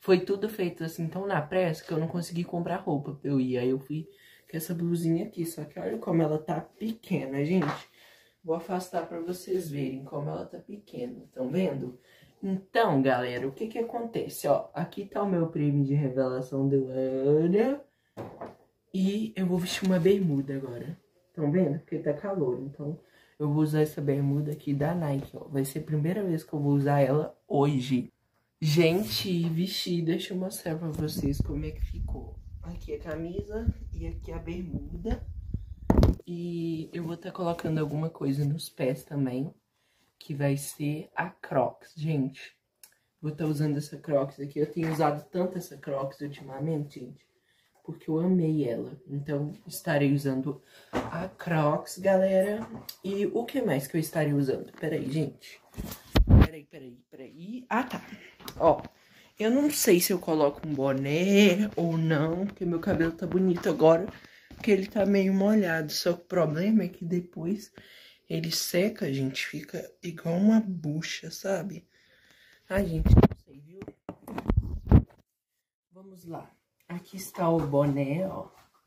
foi tudo feito assim tão na pressa que eu não consegui comprar roupa pra eu ir. Aí eu fui com essa blusinha aqui, só que olha como ela tá pequena, gente. Vou afastar pra vocês verem como ela tá pequena, estão vendo? Então, galera, o que que acontece? Ó, aqui tá o meu prêmio de revelação do ano. E eu vou vestir uma bermuda agora. Estão vendo? Porque tá calor, então eu vou usar essa bermuda aqui da Nike, ó. Vai ser a primeira vez que eu vou usar ela hoje. Gente, vesti, deixa eu mostrar pra vocês como é que ficou. Aqui a camisa e aqui a bermuda. E eu vou estar tá colocando alguma coisa nos pés também, que vai ser a Crocs, gente. Vou estar tá usando essa Crocs aqui. Eu tenho usado tanto essa Crocs ultimamente, gente, porque eu amei ela. Então, estarei usando a Crocs, galera. E o que mais que eu estarei usando? Peraí, gente. Peraí, peraí, peraí. Ah, tá. Ó, eu não sei se eu coloco um boné ou não, porque meu cabelo tá bonito agora, porque ele tá meio molhado. Só que o problema é que depois ele seca, gente, fica igual uma bucha, sabe? Ai, gente, não sei, viu? Vamos lá. Aqui está o boné, ó.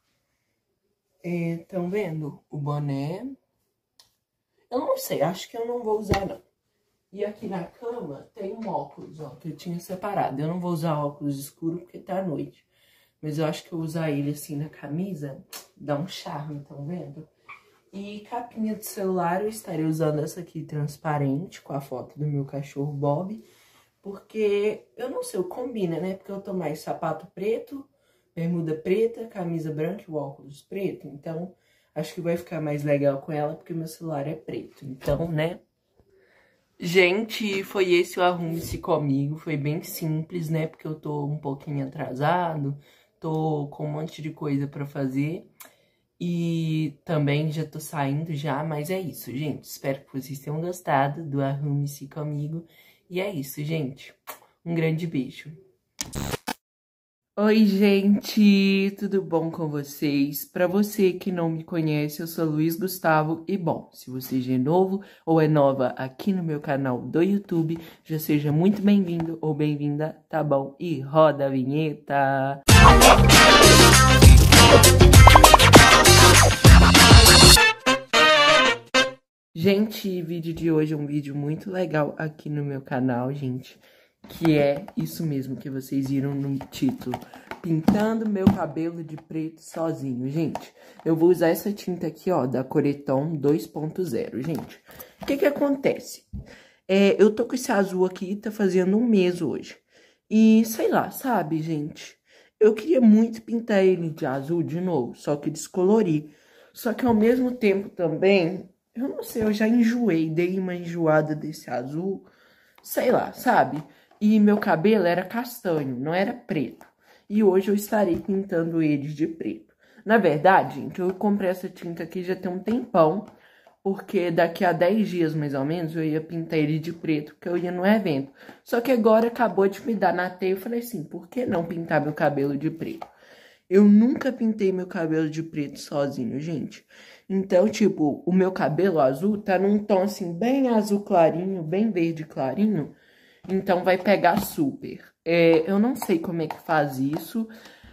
Estão vendo? O boné. Eu não sei, acho que eu não vou usar, não. E aqui na cama tem um óculos, ó, que eu tinha separado. Eu não vou usar óculos escuro porque tá à noite. Mas eu acho que eu usar ele assim na camisa dá um charme, estão vendo? E capinha de celular, eu estarei usando essa aqui transparente com a foto do meu cachorro Bob. Porque, eu não sei, combina, né? Porque eu tô mais sapato preto, bermuda preta, camisa branca e o óculos preto. Então, acho que vai ficar mais legal com ela porque meu celular é preto. Então, né? Gente, foi esse o Arrume-se Comigo. Foi bem simples, né? Porque eu tô um pouquinho atrasado. Tô com um monte de coisa pra fazer. E também já tô saindo já, mas é isso, gente. Espero que vocês tenham gostado do Arrume-se Comigo. E é isso, gente. Um grande beijo. Oi, gente, tudo bom com vocês? Para você que não me conhece, eu sou Luiz Gustavo e, bom, se você já é novo ou é nova aqui no meu canal do YouTube, já seja muito bem-vindo ou bem-vinda, tá bom? E roda a vinheta! Gente, o vídeo de hoje é um vídeo muito legal aqui no meu canal, gente. Que é isso mesmo que vocês viram no título. Pintando meu cabelo de preto sozinho, gente. Eu vou usar essa tinta aqui, ó, da Coreton dois ponto zero, gente. O que que acontece? É, eu tô com esse azul aqui, tá fazendo um mês hoje. E, sei lá, sabe, gente? Eu queria muito pintar ele de azul de novo, só que descolorir. Só que ao mesmo tempo também, eu não sei, eu já enjoei, dei uma enjoada desse azul. Sei lá, sabe? E meu cabelo era castanho, não era preto. E hoje eu estarei pintando eles de preto. Na verdade, gente, eu comprei essa tinta aqui já tem um tempão. Porque daqui a dez dias, mais ou menos, eu ia pintar ele de preto, porque eu ia no evento. Só que agora acabou de me dar na teia, eu falei assim, por que não pintar meu cabelo de preto? Eu nunca pintei meu cabelo de preto sozinho, gente. Então, tipo, o meu cabelo azul tá num tom assim, bem azul clarinho, bem verde clarinho. Então vai pegar super. É, eu não sei como é que faz isso,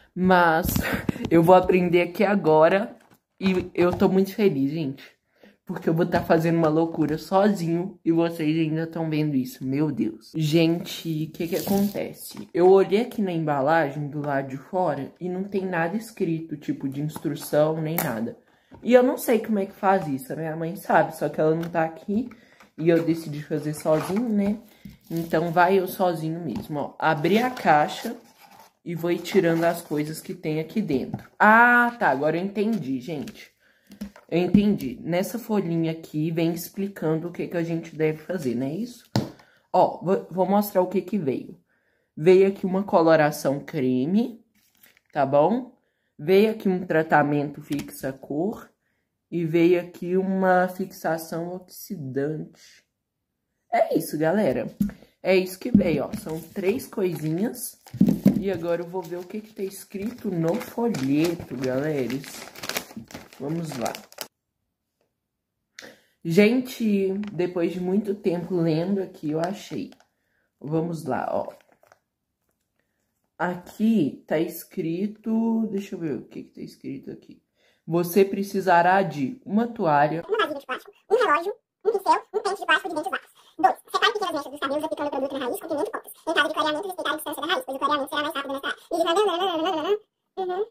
mas eu vou aprender aqui agora e eu tô muito feliz, gente. Porque eu vou estar fazendo uma loucura sozinho e vocês ainda estão vendo isso, meu Deus. Gente, o que que acontece? Eu olhei aqui na embalagem do lado de fora e não tem nada escrito, tipo de instrução nem nada. E eu não sei como é que faz isso, a minha mãe sabe, só que ela não tá aqui e eu decidi fazer sozinho, né? Então vai eu sozinho mesmo, ó. Abri a caixa e vou ir tirando as coisas que tem aqui dentro. Ah, tá, agora eu entendi, gente. Eu entendi. Nessa folhinha aqui vem explicando o que que a gente deve fazer, não é isso? Ó, vou mostrar o que que veio. Veio aqui uma coloração creme, tá bom? Veio aqui um tratamento fixa-cor e veio aqui uma fixação oxidante. É isso, galera. É isso que veio, ó. São três coisinhas. E agora eu vou ver o que que tá escrito no folheto, galera. Vamos lá. Gente, depois de muito tempo lendo aqui, eu achei. Vamos lá, ó. Aqui tá escrito... Deixa eu ver o que que tá escrito aqui. Você precisará de uma toalha, uma vasilha de plástico, um relógio, um pincel, um pente de plástico de dentes laços. dois. Separe pequenas mechas dos cabelos aplicando o produto na raiz com pimenta e pontas. Em caso de clareamento, respeitar a distância da raiz, pois o clareamento será mais rápido nessa área. Uhum.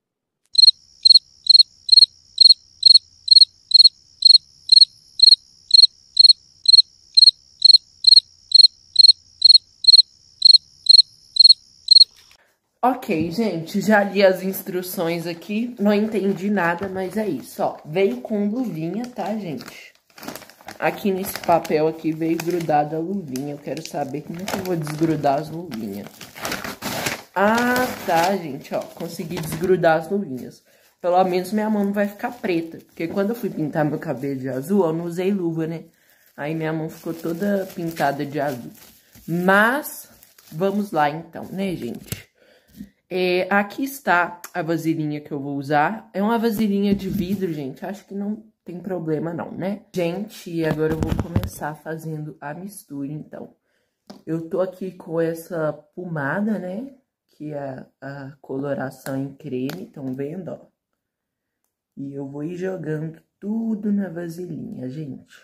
Ok, gente, já li as instruções aqui, não entendi nada, mas é isso, ó. Veio com luvinha, tá, gente? Aqui nesse papel aqui veio grudada a luvinha, eu quero saber como é que eu vou desgrudar as luvinhas. Ah, tá, gente, ó, consegui desgrudar as luvinhas. Pelo menos minha mão não vai ficar preta, porque quando eu fui pintar meu cabelo de azul, eu não usei luva, né? Aí minha mão ficou toda pintada de azul. Mas, vamos lá então, né, gente? É, aqui está a vasilhinha que eu vou usar. É uma vasilhinha de vidro, gente. Acho que não tem problema não, né? Gente, agora eu vou começar fazendo a mistura, então. Eu tô aqui com essa pomada, né? Que é a coloração em creme, estão vendo, ó? E eu vou ir jogando tudo na vasilhinha, gente.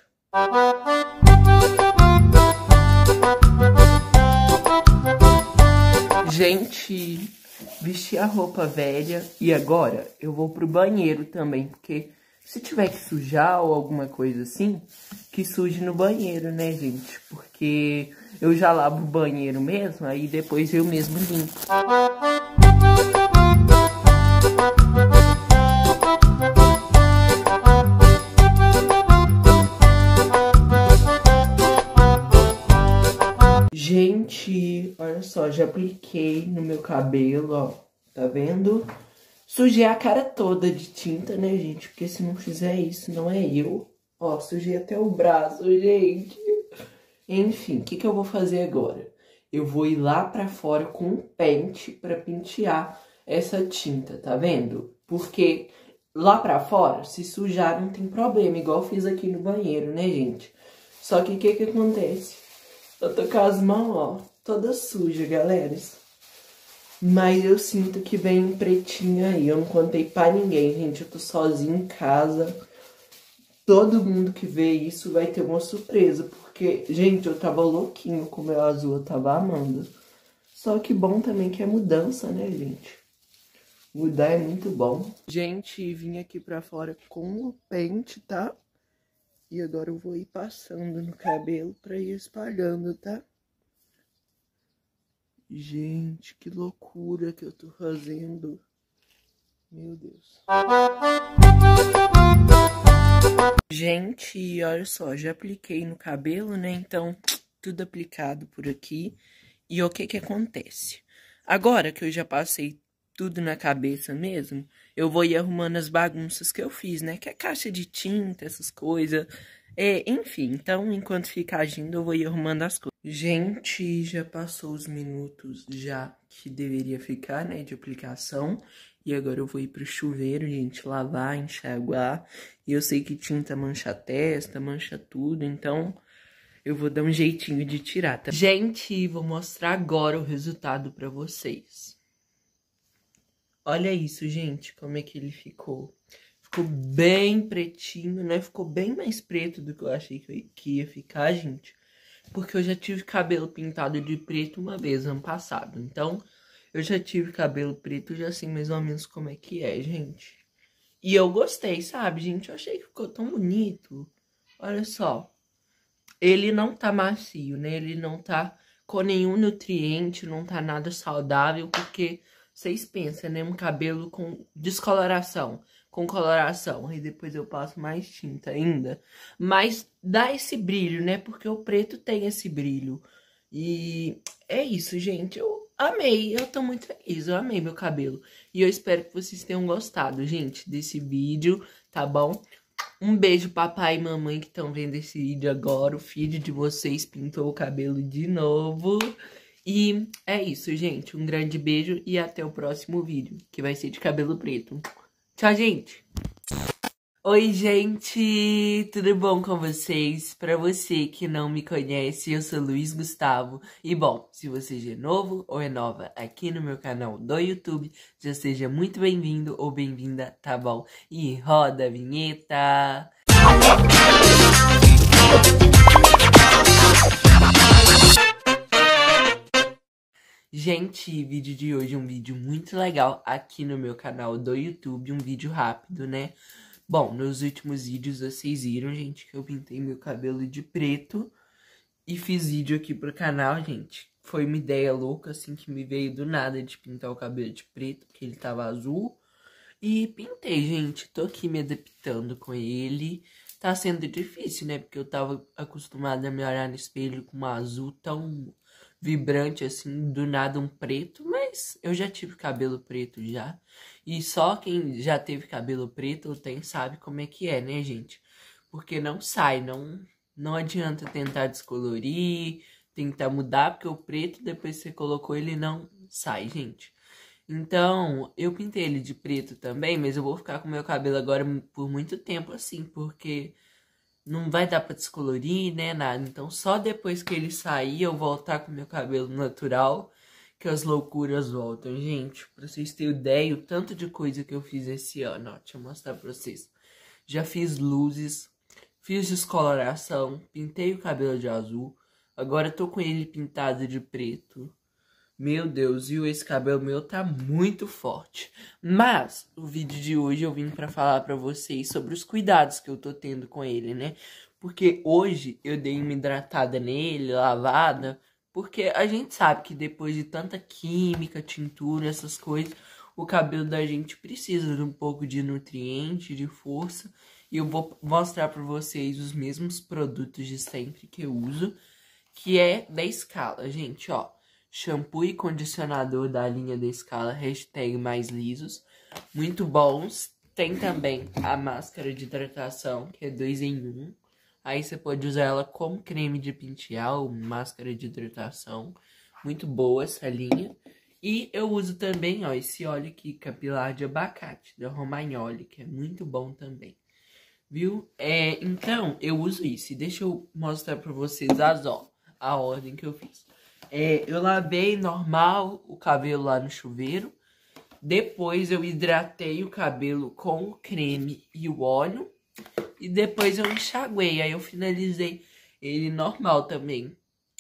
Gente... Vesti a roupa velha e agora eu vou pro banheiro também, porque se tiver que sujar ou alguma coisa assim, que suje no banheiro, né, gente? Porque eu já lavo o banheiro mesmo, aí depois eu mesmo limpo. Gente, olha só, já apliquei no meu cabelo, ó, tá vendo? Sujei a cara toda de tinta, né, gente? Porque se não fizer isso, não é eu. Ó, sujei até o braço, gente. Enfim, o que que eu vou fazer agora? Eu vou ir lá pra fora com um pente pra pentear essa tinta, tá vendo? Porque lá pra fora, se sujar, não tem problema, igual eu fiz aqui no banheiro, né, gente? Só que o que que acontece? Eu tô com as mãos, ó, toda suja, galera. Mas eu sinto que vem um pretinho aí. Eu não contei pra ninguém, gente. Eu tô sozinha em casa. Todo mundo que vê isso vai ter uma surpresa. Porque, gente, eu tava louquinho com o meu azul. Eu tava amando. Só que bom também que é mudança, né, gente? Mudar é muito bom. Gente, vim aqui pra fora com o pente, tá? E agora eu vou ir passando no cabelo pra ir espalhando, tá? Gente, que loucura que eu tô fazendo. Meu Deus. Gente, olha só, já apliquei no cabelo, né? Então, tudo aplicado por aqui. E o que que acontece? Agora que eu já passei tudo na cabeça mesmo, eu vou ir arrumando as bagunças que eu fiz, né? Que é caixa de tinta, essas coisas. É, enfim, então, enquanto fica agindo, eu vou ir arrumando as coisas. Gente, já passou os minutos já que deveria ficar, né, de aplicação. E agora eu vou ir pro chuveiro, gente, lavar, enxaguar. E eu sei que tinta mancha a testa, mancha tudo, então eu vou dar um jeitinho de tirar, tá? Gente, vou mostrar agora o resultado pra vocês. Olha isso, gente, como é que ele ficou. Ficou bem pretinho, né? Ficou bem mais preto do que eu achei que ia ficar, gente. Porque eu já tive cabelo pintado de preto uma vez, ano passado. Então, eu já tive cabelo preto, já sei mais ou menos como é que é, gente. E eu gostei, sabe, gente? Eu achei que ficou tão bonito. Olha só. Ele não tá macio, né? Ele não tá com nenhum nutriente, não tá nada saudável, porque vocês pensam, né? Um cabelo com descoloração, com coloração, aí depois eu passo mais tinta ainda. Mas dá esse brilho, né? Porque o preto tem esse brilho. E é isso, gente. Eu amei, eu tô muito feliz, eu amei meu cabelo. E eu espero que vocês tenham gostado, gente, desse vídeo, tá bom? Um beijo, papai e mamãe, que estão vendo esse vídeo agora. O filho de vocês pintou o cabelo de novo. E é isso, gente. Um grande beijo e até o próximo vídeo, que vai ser de cabelo preto. Tchau, gente! Oi, gente! Tudo bom com vocês? Pra você que não me conhece, eu sou Luiz Gustavo. E bom, se você já é novo ou é nova aqui no meu canal do YouTube, já seja muito bem-vindo ou bem-vinda, tá bom? E roda a vinheta! Gente, o vídeo de hoje é um vídeo muito legal aqui no meu canal do YouTube, um vídeo rápido, né? Bom, nos últimos vídeos vocês viram, gente, que eu pintei meu cabelo de preto e fiz vídeo aqui pro canal, gente. Foi uma ideia louca, assim, que me veio do nada de pintar o cabelo de preto, porque ele tava azul. E pintei, gente. Tô aqui me adaptando com ele. Tá sendo difícil, né? Porque eu tava acostumada a me olhar no espelho com um azul tão vibrante, assim, do nada um preto. Mas eu já tive cabelo preto já. E só quem já teve cabelo preto ou tem sabe como é que é, né, gente? Porque não sai, não, não adianta tentar descolorir, tentar mudar, porque o preto, depois que você colocou, ele não sai, gente. Então, eu pintei ele de preto também, mas eu vou ficar com meu cabelo agora por muito tempo assim, porque não vai dar pra descolorir, né, nada. Então, só depois que ele sair, eu voltar com meu cabelo natural, que as loucuras voltam. Gente, pra vocês terem ideia, o tanto de coisa que eu fiz esse ano, ó, deixa eu mostrar pra vocês. Já fiz luzes, fiz descoloração, pintei o cabelo de azul, agora eu tô com ele pintado de preto. Meu Deus, viu? Esse cabelo meu tá muito forte. Mas o vídeo de hoje eu vim pra falar pra vocês sobre os cuidados que eu tô tendo com ele, né? Porque hoje eu dei uma hidratada nele, lavada, porque a gente sabe que depois de tanta química, tintura, essas coisas, o cabelo da gente precisa de um pouco de nutriente, de força. E eu vou mostrar pra vocês os mesmos produtos de sempre que eu uso, que é da Scala, gente, ó. Shampoo e condicionador da linha da Scala, hashtag mais lisos, muito bons. Tem também a máscara de hidratação, que é dois em um. Aí você pode usar ela como creme de pentear ou máscara de hidratação. Muito boa essa linha. E eu uso também, ó, esse óleo aqui, capilar de abacate, da Romagnoli, que é muito bom também. Viu? É, então, eu uso isso. E deixa eu mostrar pra vocês as, ó, a ordem que eu fiz. É, eu lavei normal o cabelo lá no chuveiro. Depois eu hidratei o cabelo com o creme e o óleo. E depois eu enxaguei. Aí eu finalizei ele normal também.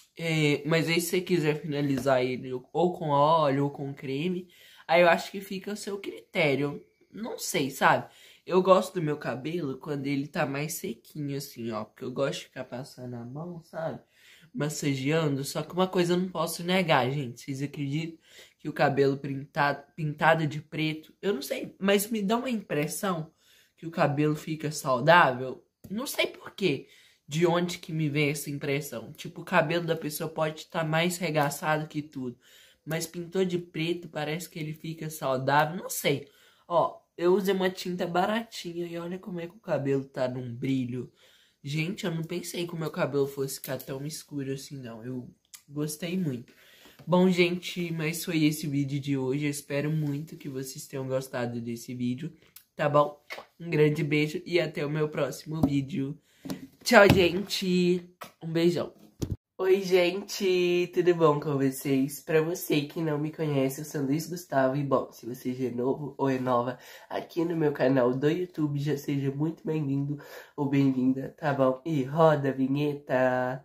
É, mas aí se você quiser finalizar ele ou com óleo ou com creme, aí eu acho que fica ao seu critério. Não sei, sabe? Eu gosto do meu cabelo quando ele tá mais sequinho assim, ó. Porque eu gosto de ficar passando a mão, sabe? Massageando, só que uma coisa eu não posso negar, gente. Vocês acreditam que o cabelo pintado, pintado de preto, eu não sei, mas me dá uma impressão que o cabelo fica saudável? Não sei por quê. De onde que me vem essa impressão? Tipo, o cabelo da pessoa pode estar mais regaçado que tudo, mas pintou de preto, parece que ele fica saudável, não sei. Ó, eu usei uma tinta baratinha e olha como é que o cabelo tá num brilho. Gente, eu não pensei que o meu cabelo fosse ficar tão escuro assim, não. Eu gostei muito. Bom, gente, mas foi esse o vídeo de hoje. Eu espero muito que vocês tenham gostado desse vídeo, tá bom? Um grande beijo e até o meu próximo vídeo. Tchau, gente. Um beijão. Oi, gente, tudo bom com vocês? Pra você que não me conhece, eu sou Luiz Gustavo e bom, se você já é novo ou é nova aqui no meu canal do YouTube, já seja muito bem-vindo ou bem-vinda, tá bom? E roda a vinheta!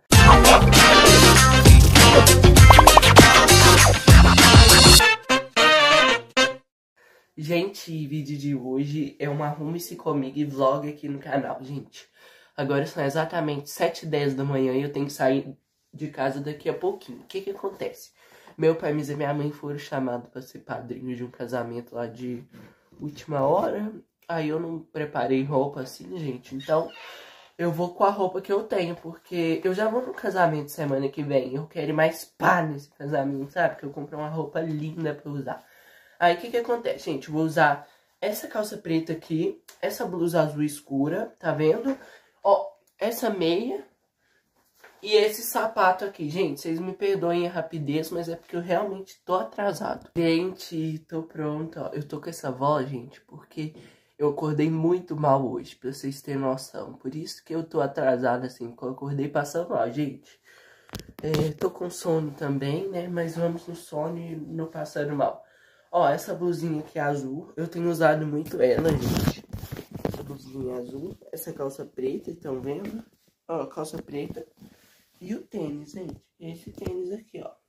Gente, o vídeo de hoje é um Arrume-se Comigo e vlog aqui no canal, gente. Agora são exatamente sete e dez da manhã e eu tenho que sair de casa daqui a pouquinho. O que que acontece? Meu pai e minha mãe foram chamados para ser padrinho de um casamento lá de última hora. Aí eu não preparei roupa assim, gente. Então eu vou com a roupa que eu tenho, porque eu já vou no casamento semana que vem. Eu quero ir mais pá nesse casamento, sabe? Porque eu comprei uma roupa linda pra usar. Aí o que que acontece, gente? Eu vou usar essa calça preta aqui, essa blusa azul escura, tá vendo? Ó, essa meia e esse sapato aqui. Gente, vocês me perdoem a rapidez, mas é porque eu realmente tô atrasado. Gente, tô pronta, ó. Eu tô com essa voz, gente, porque eu acordei muito mal hoje, pra vocês terem noção. Por isso que eu tô atrasado assim, porque eu acordei passando mal, gente. É, tô com sono também, né? Mas vamos no sono e no passando mal. Ó, essa blusinha aqui azul, eu tenho usado muito ela, gente. Essa blusinha azul, essa calça preta, estão vendo? Ó, calça preta. E o tênis, gente. Esse tênis aqui, ó.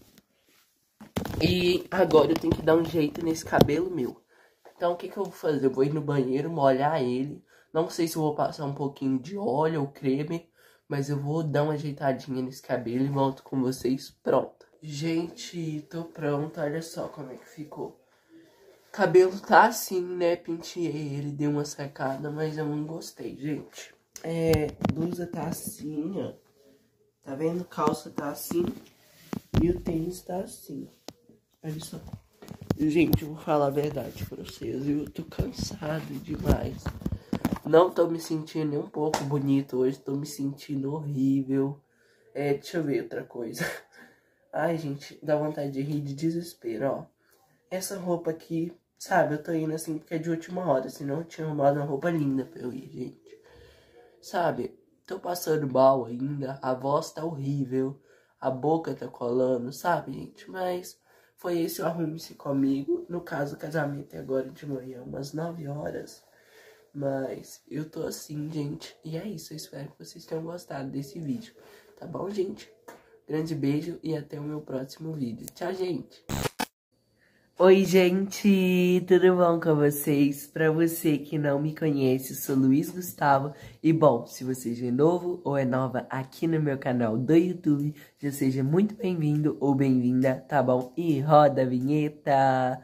E agora eu tenho que dar um jeito nesse cabelo meu. Então o que que eu vou fazer? Eu vou ir no banheiro, molhar ele. Não sei se eu vou passar um pouquinho de óleo ou creme, mas eu vou dar uma ajeitadinha nesse cabelo e volto com vocês pronto. Gente, tô pronto. Olha só como é que ficou. O cabelo tá assim, né? Penteei ele, dei uma secada, mas eu não gostei, gente. É, blusa tá assim, ó. Tá vendo? Calça tá assim. E o tênis tá assim. Olha só. Gente, eu vou falar a verdade pra vocês. Eu tô cansado demais. Não tô me sentindo nem um pouco bonito hoje. Tô me sentindo horrível. É, deixa eu ver outra coisa. Ai, gente, dá vontade de rir de desespero, ó. Essa roupa aqui, sabe, eu tô indo assim porque é de última hora. Senão eu tinha arrumado uma roupa linda pra eu ir, gente. Sabe, tô passando mal ainda. A voz tá horrível. A boca tá colando, sabe, gente? Mas foi esse o arrume-se comigo. No caso, o casamento é agora de manhã, umas nove horas. Mas eu tô assim, gente. E é isso, eu espero que vocês tenham gostado desse vídeo. Tá bom, gente? Grande beijo e até o meu próximo vídeo. Tchau, gente! Oi, gente! Tudo bom com vocês? Pra você que não me conhece, sou Luiz Gustavo. E bom, se você já é novo ou é nova aqui no meu canal do YouTube, já seja muito bem-vindo ou bem-vinda, tá bom? E roda a vinheta!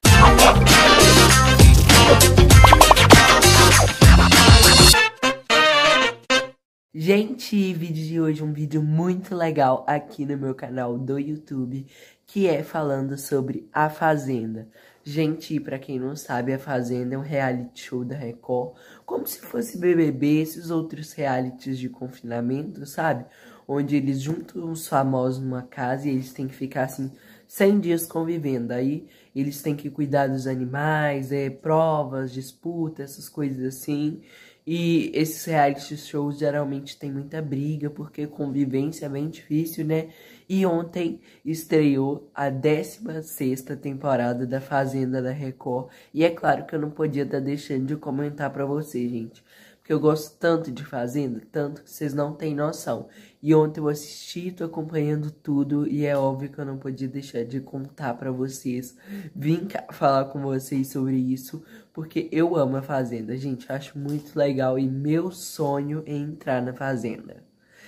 Gente, o vídeo de hoje é um vídeo muito legal aqui no meu canal do YouTube, que é falando sobre A Fazenda. Gente, pra quem não sabe, A Fazenda é um reality show da Record, como se fosse B B B, esses outros realities de confinamento, sabe? Onde eles juntam os famosos numa casa e eles têm que ficar assim cem dias convivendo. Aí eles têm que cuidar dos animais, é, provas, disputas, essas coisas assim. E esses reality shows geralmente tem muita briga, porque convivência é bem difícil, né? E ontem estreou a décima sexta temporada da Fazenda da Record. E é claro que eu não podia estar deixando de comentar pra vocês, gente. Porque eu gosto tanto de Fazenda, tanto que vocês não têm noção. E ontem eu assisti, tô acompanhando tudo e é óbvio que eu não podia deixar de contar pra vocês. Vim cá falar com vocês sobre isso, porque eu amo a Fazenda, gente. Acho muito legal e meu sonho é entrar na Fazenda.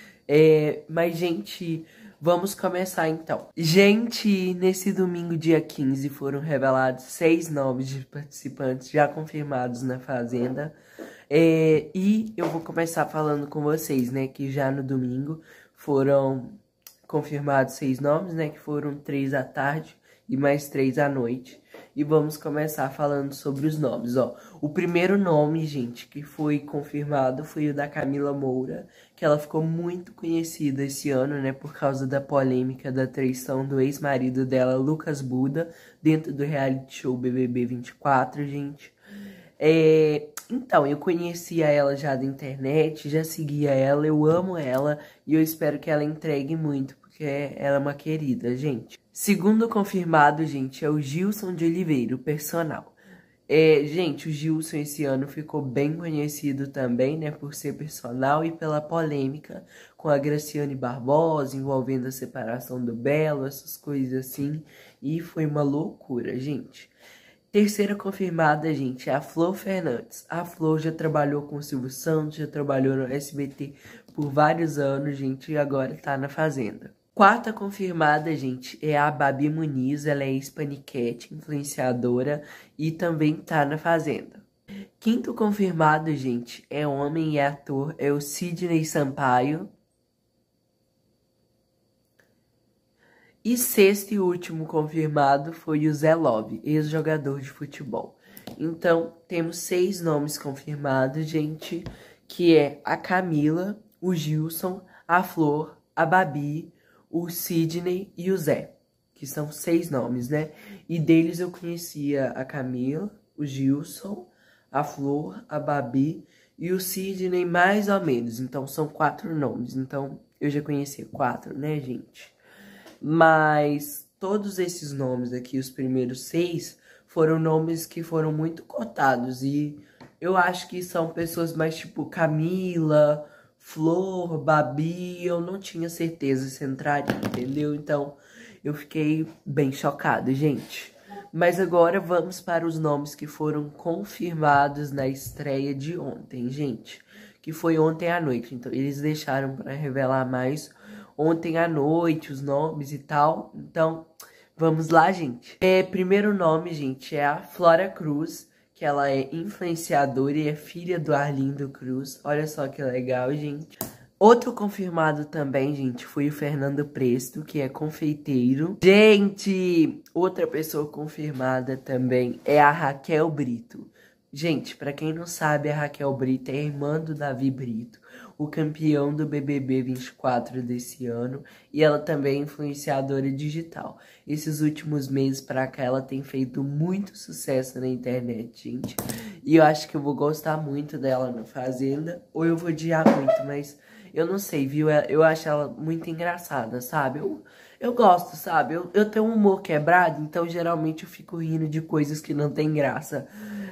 É, mas, gente, vamos começar então. Gente, nesse domingo, dia quinze, foram revelados seis nomes de participantes já confirmados na Fazenda. É, e eu vou começar falando com vocês, né, que já no domingo foram confirmados seis nomes, né, que foram três à tarde e mais três à noite. E vamos começar falando sobre os nomes, ó. O primeiro nome, gente, que foi confirmado foi o da Camila Moura, que ela ficou muito conhecida esse ano, né, por causa da polêmica da traição do ex-marido dela, Lucas Buda, dentro do reality show B B B vinte e quatro, gente. É, então, eu conhecia ela já da internet, já seguia ela, eu amo ela e eu espero que ela entregue muito, porque ela é uma querida, gente. Segundo confirmado, gente, é o Gilson de Oliveira, o personal. É, gente, o Gilson esse ano ficou bem conhecido também, né, por ser personal e pela polêmica com a Graciane Barbosa, envolvendo a separação do Belo, essas coisas assim, e foi uma loucura, gente. Terceira confirmada, gente, é a Flor Fernandes. A Flor já trabalhou com o Silvio Santos, já trabalhou no S B T por vários anos, gente, e agora tá na Fazenda. Quarta confirmada, gente, é a Babi Muniz. Ela é ex-paniquete, influenciadora e também tá na Fazenda. Quinto confirmado, gente, é homem e ator, é o Sidney Sampaio. E sexto e último confirmado foi o Zé Love, ex-jogador de futebol. Então, temos seis nomes confirmados, gente, que é a Camila, o Gilson, a Flor, a Babi, o Sidney e o Zé, que são seis nomes, né? E deles eu conhecia a Camila, o Gilson, a Flor, a Babi e o Sidney mais ou menos. Então são quatro nomes. Então eu já conheci quatro, né, gente? Mas todos esses nomes aqui, os primeiros seis, foram nomes que foram muito cotados. E eu acho que são pessoas mais tipo Camila, Flor, Babi. Eu não tinha certeza se entraria, entendeu? Então eu fiquei bem chocado, gente. Mas agora vamos para os nomes que foram confirmados na estreia de ontem, gente. Que foi ontem à noite. Então, eles deixaram para revelar mais ontem à noite os nomes e tal. Então, vamos lá, gente. É, primeiro nome, gente, é a Flora Cruz, que ela é influenciadora e é filha do Arlindo Cruz. Olha só que legal, gente. Outro confirmado também, gente, foi o Fernando Presto, que é confeiteiro. Gente, outra pessoa confirmada também é a Raquel Brito. Gente, pra quem não sabe, a Raquel Brito é irmã do Davi Brito, o campeão do B B B vinte e quatro desse ano. E ela também é influenciadora digital. Esses últimos meses pra cá, ela tem feito muito sucesso na internet, gente. E eu acho que eu vou gostar muito dela na Fazenda, ou eu vou odiar muito, mas... eu não sei, viu? Eu acho ela muito engraçada, sabe? Eu, eu gosto, sabe? Eu, eu tenho um humor quebrado, então geralmente eu fico rindo de coisas que não tem graça.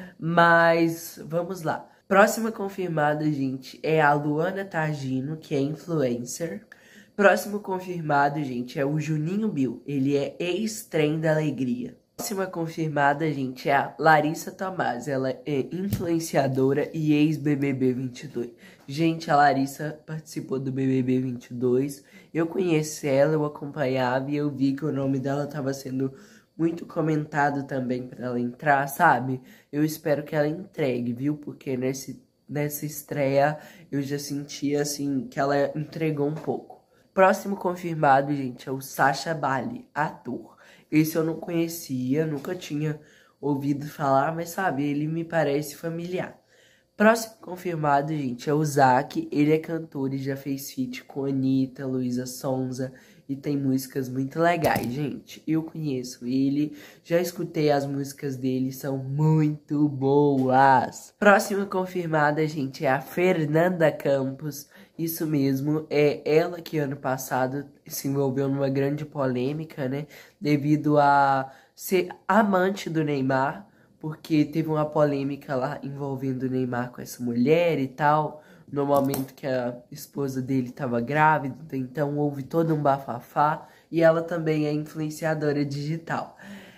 Mas vamos lá. Próxima confirmada, gente, é a Luana Targino, que é influencer. Próximo confirmado, gente, é o Juninho Bill. Ele é ex-trem da alegria. Próxima confirmada, gente, é a Larissa Tomás. Ela é influenciadora e ex-B B B vinte e dois. Gente, a Larissa participou do B B B vinte e dois. Eu conheci ela, eu acompanhava e eu vi que o nome dela estava sendo muito comentado também para ela entrar, sabe? Eu espero que ela entregue, viu? Porque nesse, nessa estreia eu já senti, assim, que ela entregou um pouco. Próximo confirmado, gente, é o Sacha Bali, ator. Esse eu não conhecia, nunca tinha ouvido falar, mas sabe, ele me parece familiar. Próximo confirmado, gente, é o Zac. Ele é cantor e já fez feat com Anitta, Luísa Sonza e tem músicas muito legais, gente. Eu conheço ele, já escutei as músicas dele, são muito boas. Próxima confirmada, gente, é a Fernanda Campos. Isso mesmo, é ela que ano passado se envolveu numa grande polêmica, né? Devido a ser amante do Neymar, porque teve uma polêmica lá envolvendo o Neymar com essa mulher e tal, no momento que a esposa dele estava grávida, então houve todo um bafafá, e ela também é influenciadora digital.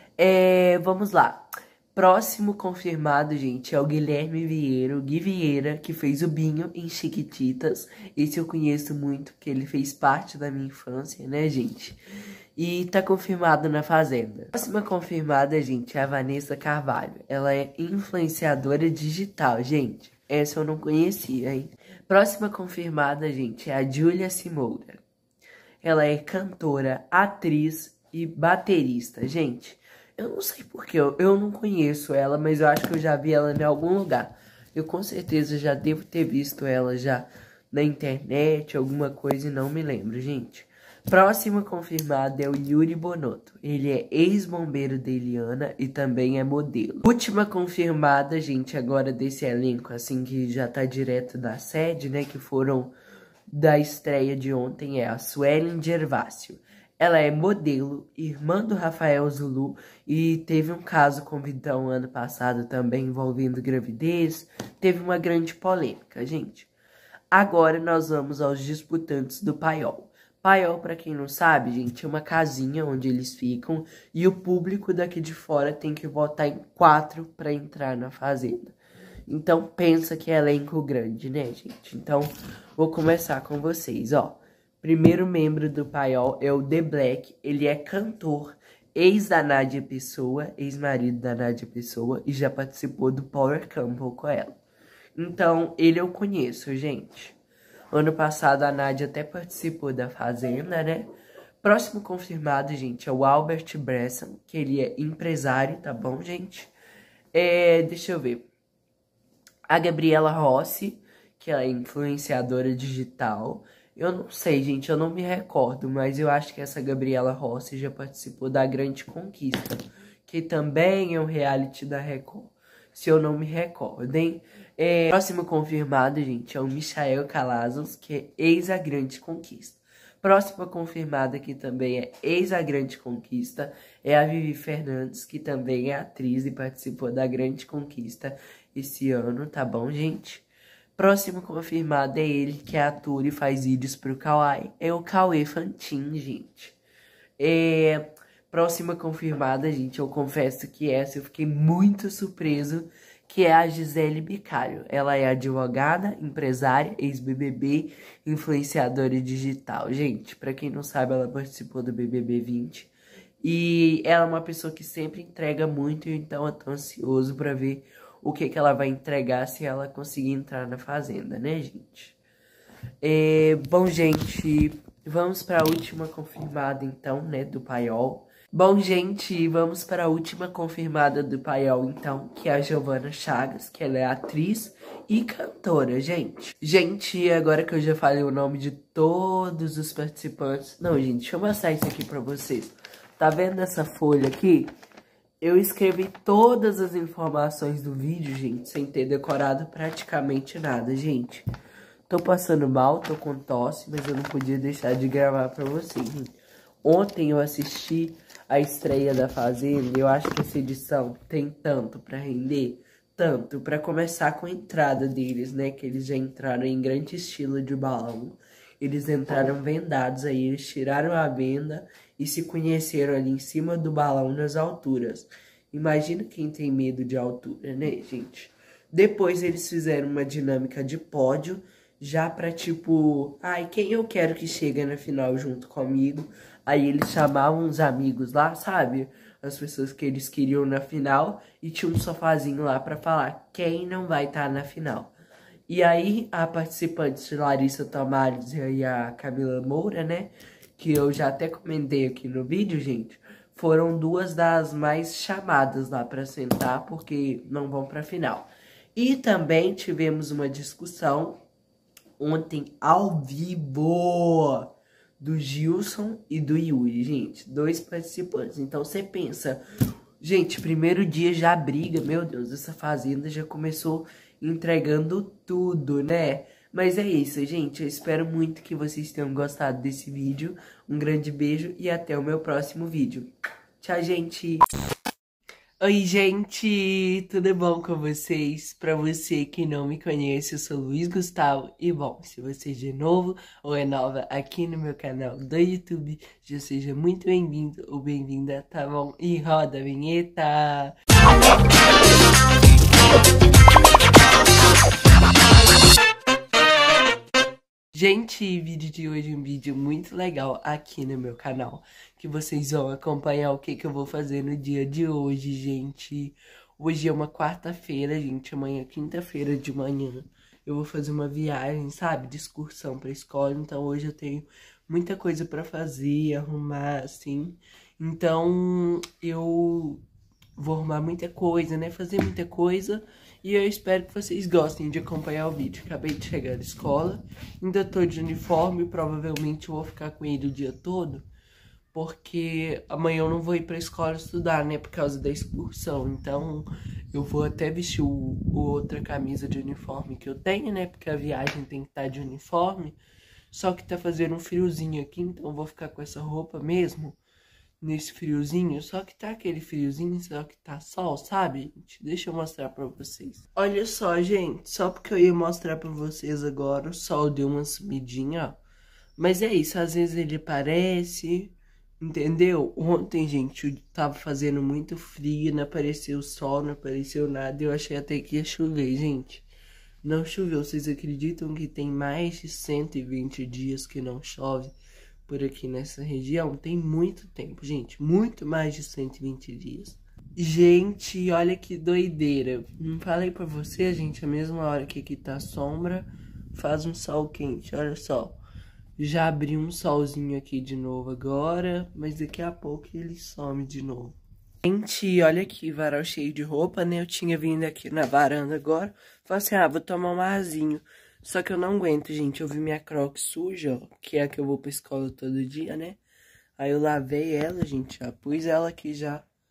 É, vamos lá. Próximo confirmado, gente, é o Guilherme Vieira, o Gui Vieira, que fez o Binho em Chiquititas. Esse eu conheço muito, porque ele fez parte da minha infância, né, gente? E tá confirmado na Fazenda. Próxima confirmada, gente, é a Vanessa Carvalho. Ela é influenciadora digital, gente. Essa eu não conhecia, hein? Próxima confirmada, gente, é a Júlia Simoura. Ela é cantora, atriz e baterista, gente. Eu não sei porquê, eu, eu não conheço ela, mas eu acho que eu já vi ela em algum lugar. Eu com certeza já devo ter visto ela já na internet, alguma coisa, e não me lembro, gente. Próxima confirmada é o Yuri Bonotto. Ele é ex-bombeiro da Eliana e também é modelo. Última confirmada, gente, agora desse elenco, assim, que já tá direto da sede, né, que foram da estreia de ontem, é a Suelen Gervásio. Ela é modelo, irmã do Rafael Zulu, e teve um caso com o Vitão ano passado também envolvendo gravidez. Teve uma grande polêmica, gente. Agora nós vamos aos disputantes do Paiol. Paiol, pra quem não sabe, gente, é uma casinha onde eles ficam e o público daqui de fora tem que votar em quatro pra entrar na Fazenda. Então pensa que é elenco grande, né, gente? Então vou começar com vocês, ó. Primeiro membro do Paiol é o The Black. Ele é cantor, ex da Nádia Pessoa, ex-marido da Nádia Pessoa, e já participou do Power Couple com ela. Então, ele eu conheço, gente. Ano passado a Nádia até participou da Fazenda, né? Próximo confirmado, gente, é o Albert Bresson, que ele é empresário, tá bom, gente? É, deixa eu ver. A Gabriela Rossi, que ela é influenciadora digital. Eu não sei, gente, eu não me recordo, mas eu acho que essa Gabriela Rossi já participou da Grande Conquista, que também é um reality da Record. se eu não me recordo, hein? É, próximo confirmado, gente, é o Michael Calazans, que é ex A Grande Conquista. Próxima confirmada, que também é ex A Grande Conquista, é a Vivi Fernandes, que também é atriz e participou da Grande Conquista esse ano, tá bom, gente? Próximo confirmado é ele, que é ator e faz vídeos pro Kawaii. É o Cauê Fantin, gente. É... Próxima confirmada, gente, eu confesso que essa eu fiquei muito surpreso, que é a Gisele Bicalho. Ela é advogada, empresária, ex-B B B, influenciadora digital. Gente, pra quem não sabe, ela participou do B B B vinte. E ela é uma pessoa que sempre entrega muito, então eu tô ansioso pra ver o que, que ela vai entregar se ela conseguir entrar na Fazenda, né, gente? É, bom, gente, vamos para a última confirmada, então, né, do Paiol. Bom, gente, vamos para a última confirmada do Paiol, então, que é a Giovana Chagas, que ela é atriz e cantora, gente. Gente, agora que eu já falei o nome de todos os participantes... Não, gente, deixa eu mostrar isso aqui pra vocês. Tá vendo essa folha aqui? Eu escrevi todas as informações do vídeo, gente, sem ter decorado praticamente nada, gente. Tô passando mal, tô com tosse, mas eu não podia deixar de gravar pra vocês. Ontem eu assisti a estreia da Fazenda e eu acho que essa edição tem tanto pra render, tanto pra começar com a entrada deles, né, que eles já entraram em grande estilo de balão. Eles entraram vendados aí, eles tiraram a venda e se conheceram ali em cima do balão nas alturas. Imagina quem tem medo de altura, né, gente? Depois eles fizeram uma dinâmica de pódio, já pra tipo, ai, quem eu quero que chegue na final junto comigo? Aí eles chamavam os amigos lá, sabe? As pessoas que eles queriam na final e tinha um sofazinho lá pra falar quem não vai estar na final. E aí, a participante Larissa Tamares e a Camila Moura, né, que eu já até comentei aqui no vídeo, gente, foram duas das mais chamadas lá pra sentar, porque não vão pra final. E também tivemos uma discussão ontem ao vivo do Gilson e do Yuri, gente, dois participantes. Então você pensa, gente, primeiro dia já briga, meu Deus, essa Fazenda já começou entregando tudo, né? Mas é isso, gente. Eu espero muito que vocês tenham gostado desse vídeo. Um grande beijo e até o meu próximo vídeo. Tchau, gente! Oi, gente! Tudo bom com vocês? Pra você que não me conhece, eu sou Luiz Gustavo. E bom, se você é de novo ou é nova aqui no meu canal do YouTube, já seja muito bem-vindo ou bem-vinda, tá bom? E roda a vinheta! Gente, o vídeo de hoje é um vídeo muito legal aqui no meu canal, que vocês vão acompanhar o que, que eu vou fazer no dia de hoje, gente. Hoje é uma quarta-feira, gente, amanhã é quinta-feira de manhã. Eu vou fazer uma viagem, sabe, de excursão pra escola, então hoje eu tenho muita coisa pra fazer, arrumar, assim. Então, eu vou arrumar muita coisa, né, fazer muita coisa. E eu espero que vocês gostem de acompanhar o vídeo. Acabei de chegar da escola, ainda tô de uniforme, provavelmente eu vou ficar com ele o dia todo, porque amanhã eu não vou ir pra escola estudar, né, por causa da excursão. Então eu vou até vestir o, o outra camisa de uniforme que eu tenho, né, porque a viagem tem que estar de uniforme. Só que tá fazendo um friozinho aqui, então eu vou ficar com essa roupa mesmo, nesse friozinho, só que tá aquele friozinho, só que tá sol, sabe, gente? Deixa eu mostrar pra vocês. Olha só, gente, só porque eu ia mostrar pra vocês agora, o sol deu uma sumidinha, ó. Mas é isso, às vezes ele aparece, entendeu? Ontem, gente, tava fazendo muito frio, não apareceu sol, não apareceu nada, eu achei até que ia chover, gente. Não choveu, vocês acreditam que tem mais de cento e vinte dias que não chove por aqui nessa região? Tem muito tempo, gente, muito mais de cento e vinte dias. Gente, olha que doideira. Não falei pra você, gente, a mesma hora que aqui tá sombra, faz um sol quente, olha só. Já abriu um solzinho aqui de novo agora, mas daqui a pouco ele some de novo. Gente, olha aqui, varal cheio de roupa, né? Eu tinha vindo aqui na varanda agora, falei assim, ah, vou tomar um arzinho. Só que eu não aguento, gente, eu vi minha Crocs suja, ó, que é a que eu vou pra escola todo dia, né? Aí eu lavei ela, gente, já pus ela aqui já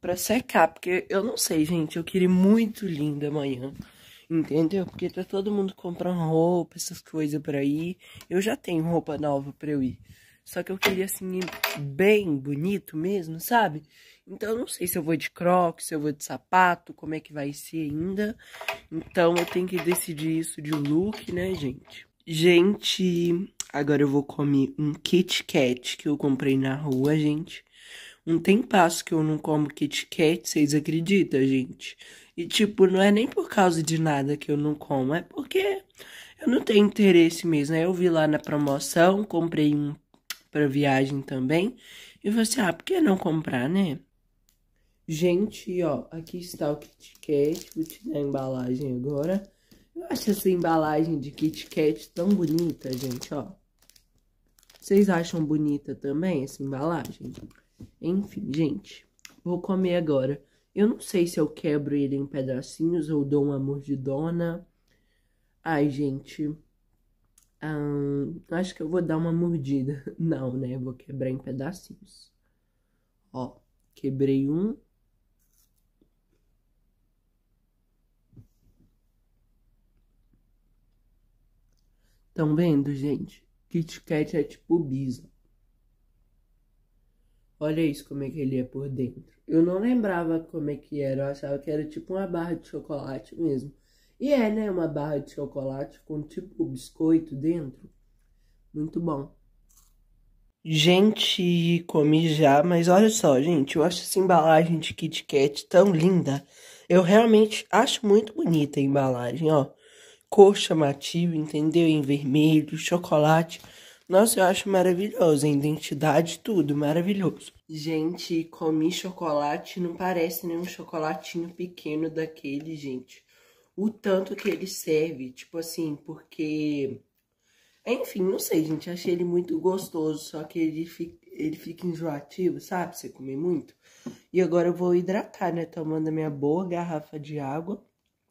pra secar, porque eu não sei, gente, eu queria muito linda amanhã, entendeu? Porque tá todo mundo comprando roupa, essas coisas por aí. Eu já tenho roupa nova pra eu ir. Só que eu queria, assim, bem bonito mesmo, sabe? Então, eu não sei se eu vou de crocs, se eu vou de sapato, como é que vai ser ainda. Então, eu tenho que decidir isso de look, né, gente? Gente, agora eu vou comer um Kit Kat que eu comprei na rua, gente. Um tempasso que eu não como Kit Kat, vocês acreditam, gente? E, tipo, não é nem por causa de nada que eu não como, é porque eu não tenho interesse mesmo. Aí eu vi lá na promoção, comprei um pra viagem também. E você, ah, por que não comprar, né? Gente, ó, aqui está o Kit Kat. Vou tirar a embalagem agora. Eu acho essa embalagem de Kit Kat tão bonita, gente, ó. Vocês acham bonita também essa embalagem? Enfim, gente, vou comer agora. Eu não sei se eu quebro ele em pedacinhos ou dou uma mordidona. Ai, gente... Hum, acho que eu vou dar uma mordida. Não, né? Eu vou quebrar em pedacinhos. Ó, quebrei um. Tão vendo, gente? Kit Kat é tipo bisa. Olha isso, como é que ele é por dentro. Eu não lembrava como é que era. Eu achava que era tipo uma barra de chocolate mesmo. E é, né? Uma barra de chocolate com tipo biscoito dentro. Muito bom. Gente, comi já, mas olha só, gente. Eu acho essa embalagem de Kit Kat tão linda. Eu realmente acho muito bonita a embalagem, ó. Cor chamativa, entendeu? Em vermelho, chocolate. Nossa, eu acho maravilhoso. A identidade, tudo maravilhoso. Gente, comi chocolate. Não parece nenhum chocolatinho pequeno daquele, gente. O tanto que ele serve, tipo assim, porque... Enfim, não sei, gente, achei ele muito gostoso, só que ele fica, ele fica enjoativo, sabe, você comer muito. E agora eu vou hidratar, né, tomando a minha boa garrafa de água.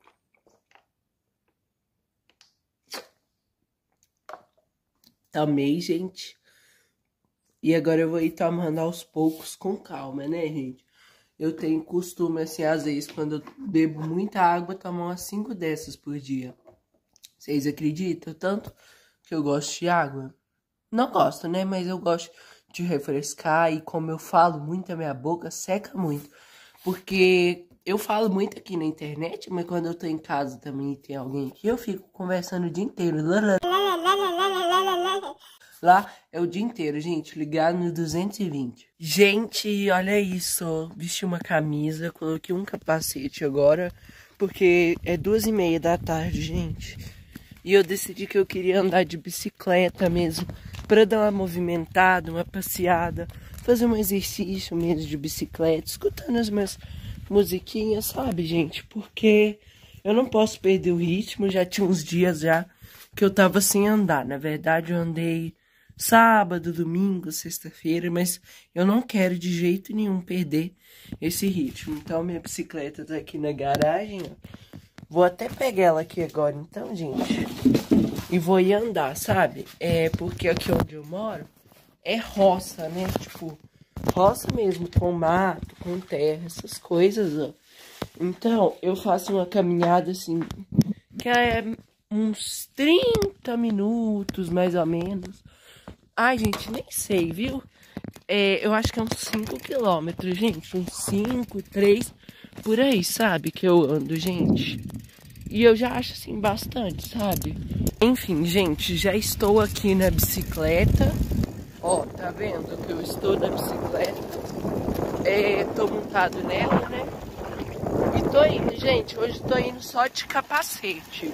Tomei, gente. E agora eu vou ir tomando aos poucos com calma, né, gente? Eu tenho costume, assim, às vezes, quando eu bebo muita água, tomar umas cinco dessas por dia. Vocês acreditam? Tanto que eu gosto de água. Não gosto, né? Mas eu gosto de refrescar. E como eu falo muito, a minha boca seca muito. Porque eu falo muito aqui na internet, mas quando eu tô em casa também e tem alguém aqui, eu fico conversando o dia inteiro. Lá é o dia inteiro, gente, ligado no duzentos e vinte. Gente, olha isso. Vesti uma camisa, coloquei um capacete agora, porque é duas e meia da tarde, gente. E eu decidi que eu queria andar de bicicleta mesmo, pra dar uma movimentada, uma passeada, fazer um exercício mesmo de bicicleta, escutando as minhas musiquinhas, sabe, gente? Porque eu não posso perder o ritmo, já tinha uns dias já que eu tava sem andar. Na verdade, eu andei sábado, domingo, sexta-feira, mas eu não quero de jeito nenhum perder esse ritmo. Então, minha bicicleta tá aqui na garagem, ó. Vou até pegar ela aqui agora, então, gente. E vou ir andar, sabe? É porque aqui onde eu moro é roça, né? Tipo, roça mesmo, com mato, com terra, essas coisas, ó. Então, eu faço uma caminhada, assim, que é uns trinta minutos, mais ou menos. Ai, gente, nem sei, viu? É, eu acho que é uns cinco quilômetros, gente. Uns cinco, três, por aí, sabe? Que eu ando, gente. E eu já acho, assim, bastante, sabe? Enfim, gente, já estou aqui na bicicleta. Ó, tá vendo que eu estou na bicicleta? É, tô montado nela, né? E tô indo, gente. Hoje tô indo só de capacete.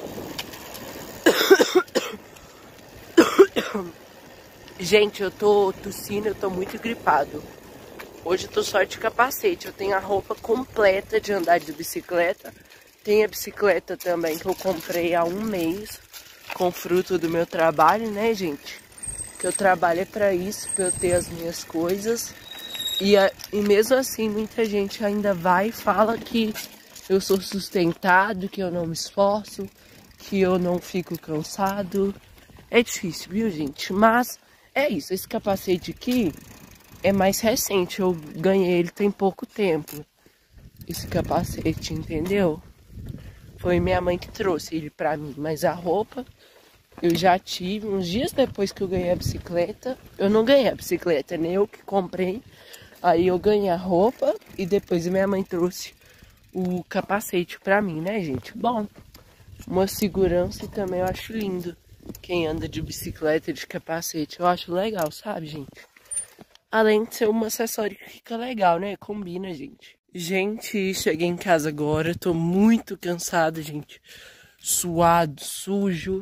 Gente, eu tô tossindo, eu tô muito gripado. Hoje eu tô só de capacete. Eu tenho a roupa completa de andar de bicicleta. Tem a bicicleta também que eu comprei há um mês. Com fruto do meu trabalho, né, gente? Que eu trabalho é pra isso, pra eu ter as minhas coisas. E, a, e mesmo assim, muita gente ainda vai e fala que eu sou sustentado, que eu não me esforço, que eu não fico cansado. É difícil, viu, gente? Mas é isso. Esse capacete aqui é mais recente. Eu ganhei ele tem pouco tempo. esse capacete, entendeu? Foi minha mãe que trouxe ele pra mim, mas a roupa eu já tive uns dias depois que eu ganhei a bicicleta. Eu não ganhei a bicicleta, nem eu que comprei. Aí eu ganhei a roupa e depois minha mãe trouxe o capacete pra mim, né, gente? Bom, uma segurança também eu acho lindo. Quem anda de bicicleta de capacete, eu acho legal, sabe, gente? Além de ser um acessório que fica legal, né? Combina, gente. Gente, cheguei em casa agora, tô muito cansado, gente. Suado, sujo.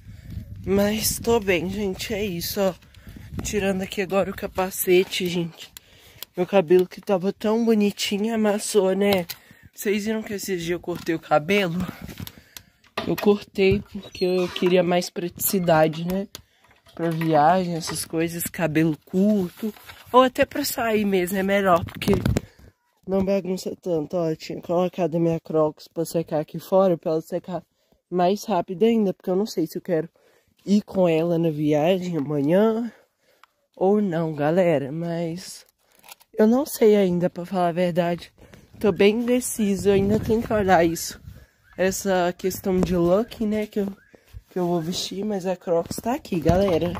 Mas tô bem, gente, é isso, ó. Tirando aqui agora o capacete, gente. Meu cabelo que tava tão bonitinho amassou, né? Vocês viram que esses dias eu cortei o cabelo? Eu cortei porque eu queria mais praticidade, né? Pra viagem, essas coisas, cabelo curto. Ou até pra sair mesmo, é melhor, porque não bagunça tanto. Ó, eu tinha colocado a minha Crocs pra secar aqui fora, pra ela secar mais rápido ainda. Porque eu não sei se eu quero ir com ela na viagem amanhã ou não, galera. Mas eu não sei ainda, pra falar a verdade. Tô bem indeciso, eu ainda tenho que olhar isso. Essa questão de look, né, que eu, que eu vou vestir, mas a Crocs tá aqui, galera.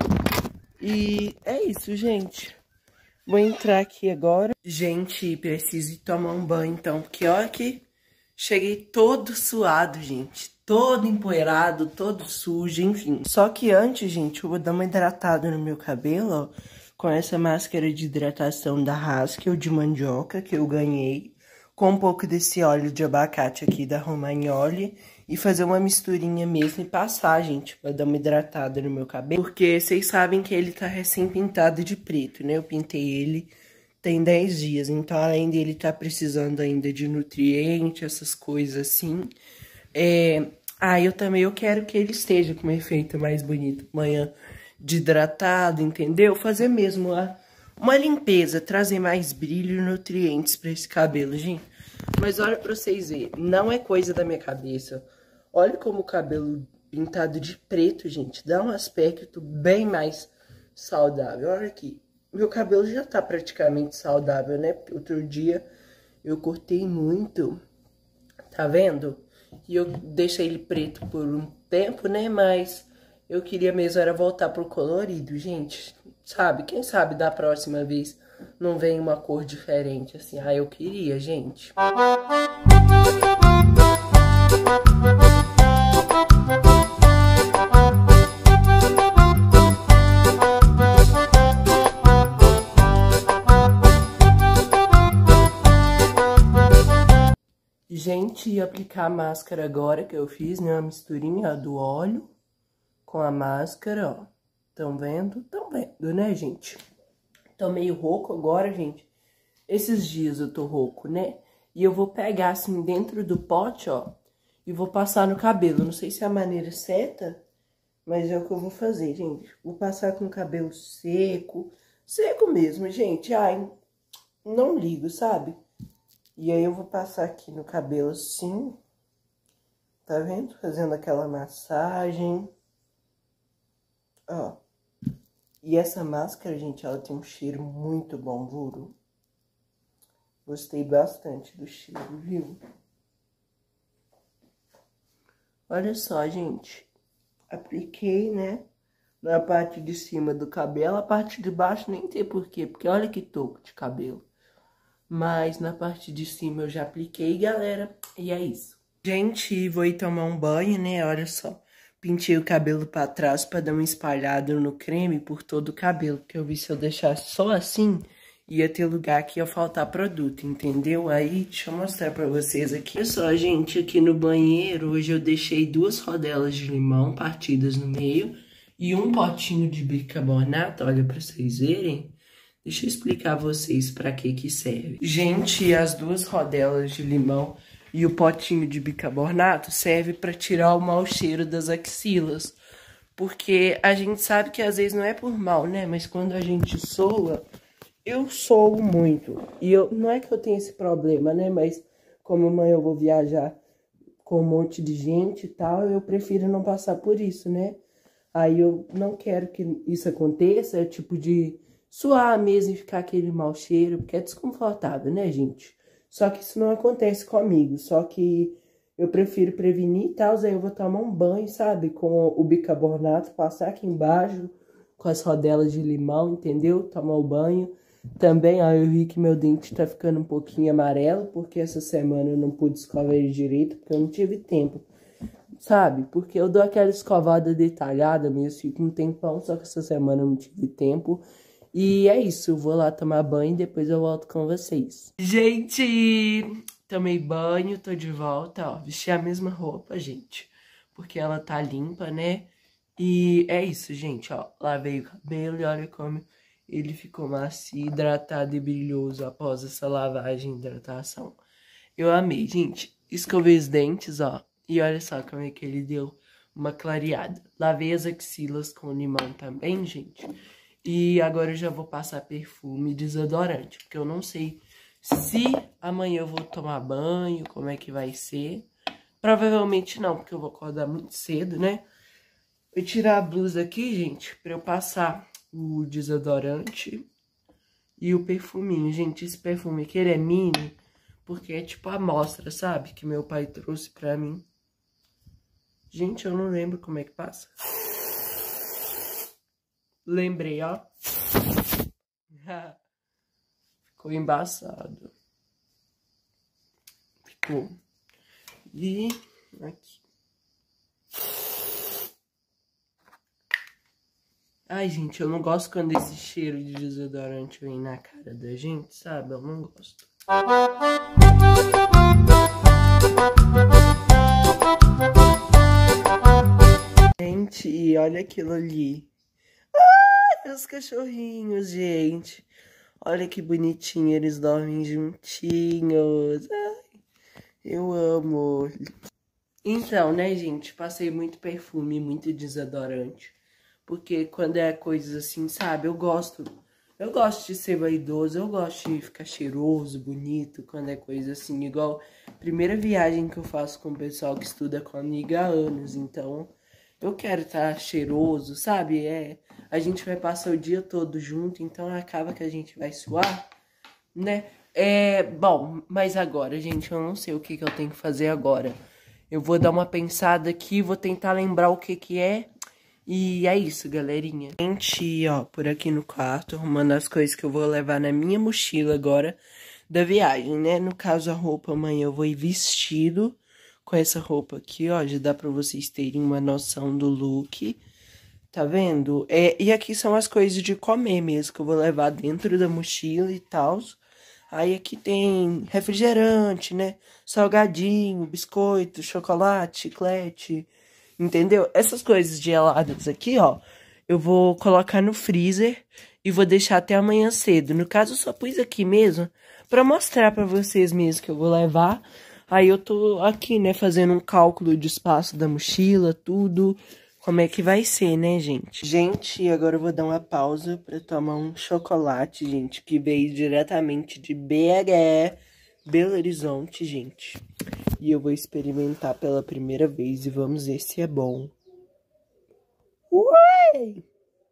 E é isso, gente. Vou entrar aqui agora. Gente, preciso ir tomar um banho, então, porque olha que cheguei todo suado, gente. Todo empoeirado, todo sujo, enfim. Só que antes, gente, eu vou dar uma hidratada no meu cabelo, ó, com essa máscara de hidratação da Haskell de mandioca que eu ganhei. Com um pouco desse óleo de abacate aqui da Romagnoli e fazer uma misturinha mesmo e passar, gente, pra dar uma hidratada no meu cabelo. Porque vocês sabem que ele tá recém-pintado de preto, né? Eu pintei ele tem dez dias, então além dele tá precisando ainda de nutriente, essas coisas assim. É... Ah, eu também eu quero que ele esteja com um efeito mais bonito amanhã, de hidratado, entendeu? Fazer mesmo a... uma limpeza, trazer mais brilho e nutrientes pra esse cabelo, gente. Mas olha pra vocês verem, não é coisa da minha cabeça. Olha como o cabelo pintado de preto, gente, dá um aspecto bem mais saudável. Olha aqui, meu cabelo já tá praticamente saudável, né? Porque outro dia eu cortei muito, tá vendo? E eu deixei ele preto por um tempo, né? Mas eu queria mesmo era voltar pro colorido, gente. Sabe, quem sabe da próxima vez não vem uma cor diferente, assim. Ah, eu queria, gente. Gente, ia aplicar a máscara agora que eu fiz, né? Uma misturinha do óleo com a máscara, ó. Tão vendo? Tão vendo, né, gente? Tô meio rouco agora, gente. Esses dias eu tô rouco, né? E eu vou pegar assim dentro do pote, ó. E vou passar no cabelo. Não sei se é a maneira certa, mas é o que eu vou fazer, gente. Vou passar com o cabelo seco. Seco mesmo, gente. Ai, não ligo, sabe? E aí eu vou passar aqui no cabelo assim. Tá vendo? Fazendo aquela massagem. Ó. E essa máscara, gente, ela tem um cheiro muito bom, juro. Gostei bastante do cheiro, viu? Olha só, gente. Apliquei, né? Na parte de cima do cabelo. A parte de baixo nem tem porquê, porque olha que toco de cabelo. Mas na parte de cima eu já apliquei, galera. E é isso. Gente, vou ir tomar um banho, né? Olha só. Pintei o cabelo pra trás pra dar uma espalhada no creme por todo o cabelo. Porque eu vi se eu deixasse só assim, ia ter lugar que ia faltar produto, entendeu? Aí, deixa eu mostrar pra vocês aqui. Olha só, gente, aqui no banheiro, hoje eu deixei duas rodelas de limão partidas no meio e um potinho de bicarbonato, olha pra vocês verem. Deixa eu explicar a vocês pra que que serve. Gente, as duas rodelas de limão e o potinho de bicarbonato serve para tirar o mau cheiro das axilas. Porque a gente sabe que às vezes não é por mal, né? Mas quando a gente soa, eu soo muito. E eu, não é que eu tenho esse problema, né? Mas como amanhã eu vou viajar com um monte de gente e tal, eu prefiro não passar por isso, né? Aí eu não quero que isso aconteça, é tipo de suar mesmo e ficar aquele mau cheiro, porque é desconfortável, né, gente? Só que isso não acontece comigo, só que eu prefiro prevenir e tal, aí eu vou tomar um banho, sabe? Com o bicarbonato, passar aqui embaixo, com as rodelas de limão, entendeu? Tomar o banho. Também, ó, eu vi que meu dente tá ficando um pouquinho amarelo, porque essa semana eu não pude escovar ele direito, porque eu não tive tempo, sabe? Porque eu dou aquela escovada detalhada mesmo, fica um tempão, só que essa semana eu não tive tempo. E é isso, eu vou lá tomar banho e depois eu volto com vocês. Gente, tomei banho, tô de volta, ó, vesti a mesma roupa, gente, porque ela tá limpa, né? E é isso, gente, ó, lavei o cabelo e olha como ele ficou macio, hidratado e brilhoso após essa lavagem e hidratação. Eu amei, gente. Escovei os dentes, ó. E olha só como é que ele deu uma clareada. Lavei as axilas com limão também, gente. E agora eu já vou passar perfume e desodorante. Porque eu não sei se amanhã eu vou tomar banho, como é que vai ser. Provavelmente não, porque eu vou acordar muito cedo, né? Vou tirar a blusa aqui, gente, pra eu passar o desodorante e o perfuminho. Gente, esse perfume aqui, ele é mini, porque é tipo a amostra, sabe? Que meu pai trouxe pra mim. Gente, eu não lembro como é que passa. Lembrei, ó. Ficou embaçado. Ficou. E aqui. Ai, gente, eu não gosto quando esse cheiro de desodorante vem na cara da gente, sabe? Eu não gosto. Gente, olha aquilo ali. Ai, os cachorrinhos, gente. Olha que bonitinho, eles dormem juntinhos. Ai, eu amo. Então, né, gente, passei muito perfume, muito desodorante. Porque quando é coisas assim, sabe, eu gosto, eu gosto de ser vaidoso, eu gosto de ficar cheiroso, bonito, quando é coisa assim, igual a primeira viagem que eu faço com o pessoal que estuda comigo há anos, então eu quero estar cheiroso, sabe, é, a gente vai passar o dia todo junto, então acaba que a gente vai suar, né, é, bom, mas agora, gente, eu não sei o que que eu tenho que fazer agora, eu vou dar uma pensada aqui, vou tentar lembrar o que que é. E é isso, galerinha. Gente, ó, por aqui no quarto, arrumando as coisas que eu vou levar na minha mochila agora da viagem, né? No caso, a roupa amanhã eu vou ir vestido com essa roupa aqui, ó. Já dá pra vocês terem uma noção do look. Tá vendo? É, e aqui são as coisas de comer mesmo, que eu vou levar dentro da mochila e tal. Aí aqui tem refrigerante, né? Salgadinho, biscoito, chocolate, chiclete... Entendeu? Essas coisas geladas aqui, ó, eu vou colocar no freezer e vou deixar até amanhã cedo. No caso, eu só pus aqui mesmo pra mostrar pra vocês mesmo que eu vou levar. Aí eu tô aqui, né, fazendo um cálculo de espaço da mochila, tudo, como é que vai ser, né, gente? Gente, agora eu vou dar uma pausa pra tomar um chocolate, gente, que veio diretamente de B H E, Belo Horizonte, gente. E eu vou experimentar pela primeira vez e vamos ver se é bom. Ué!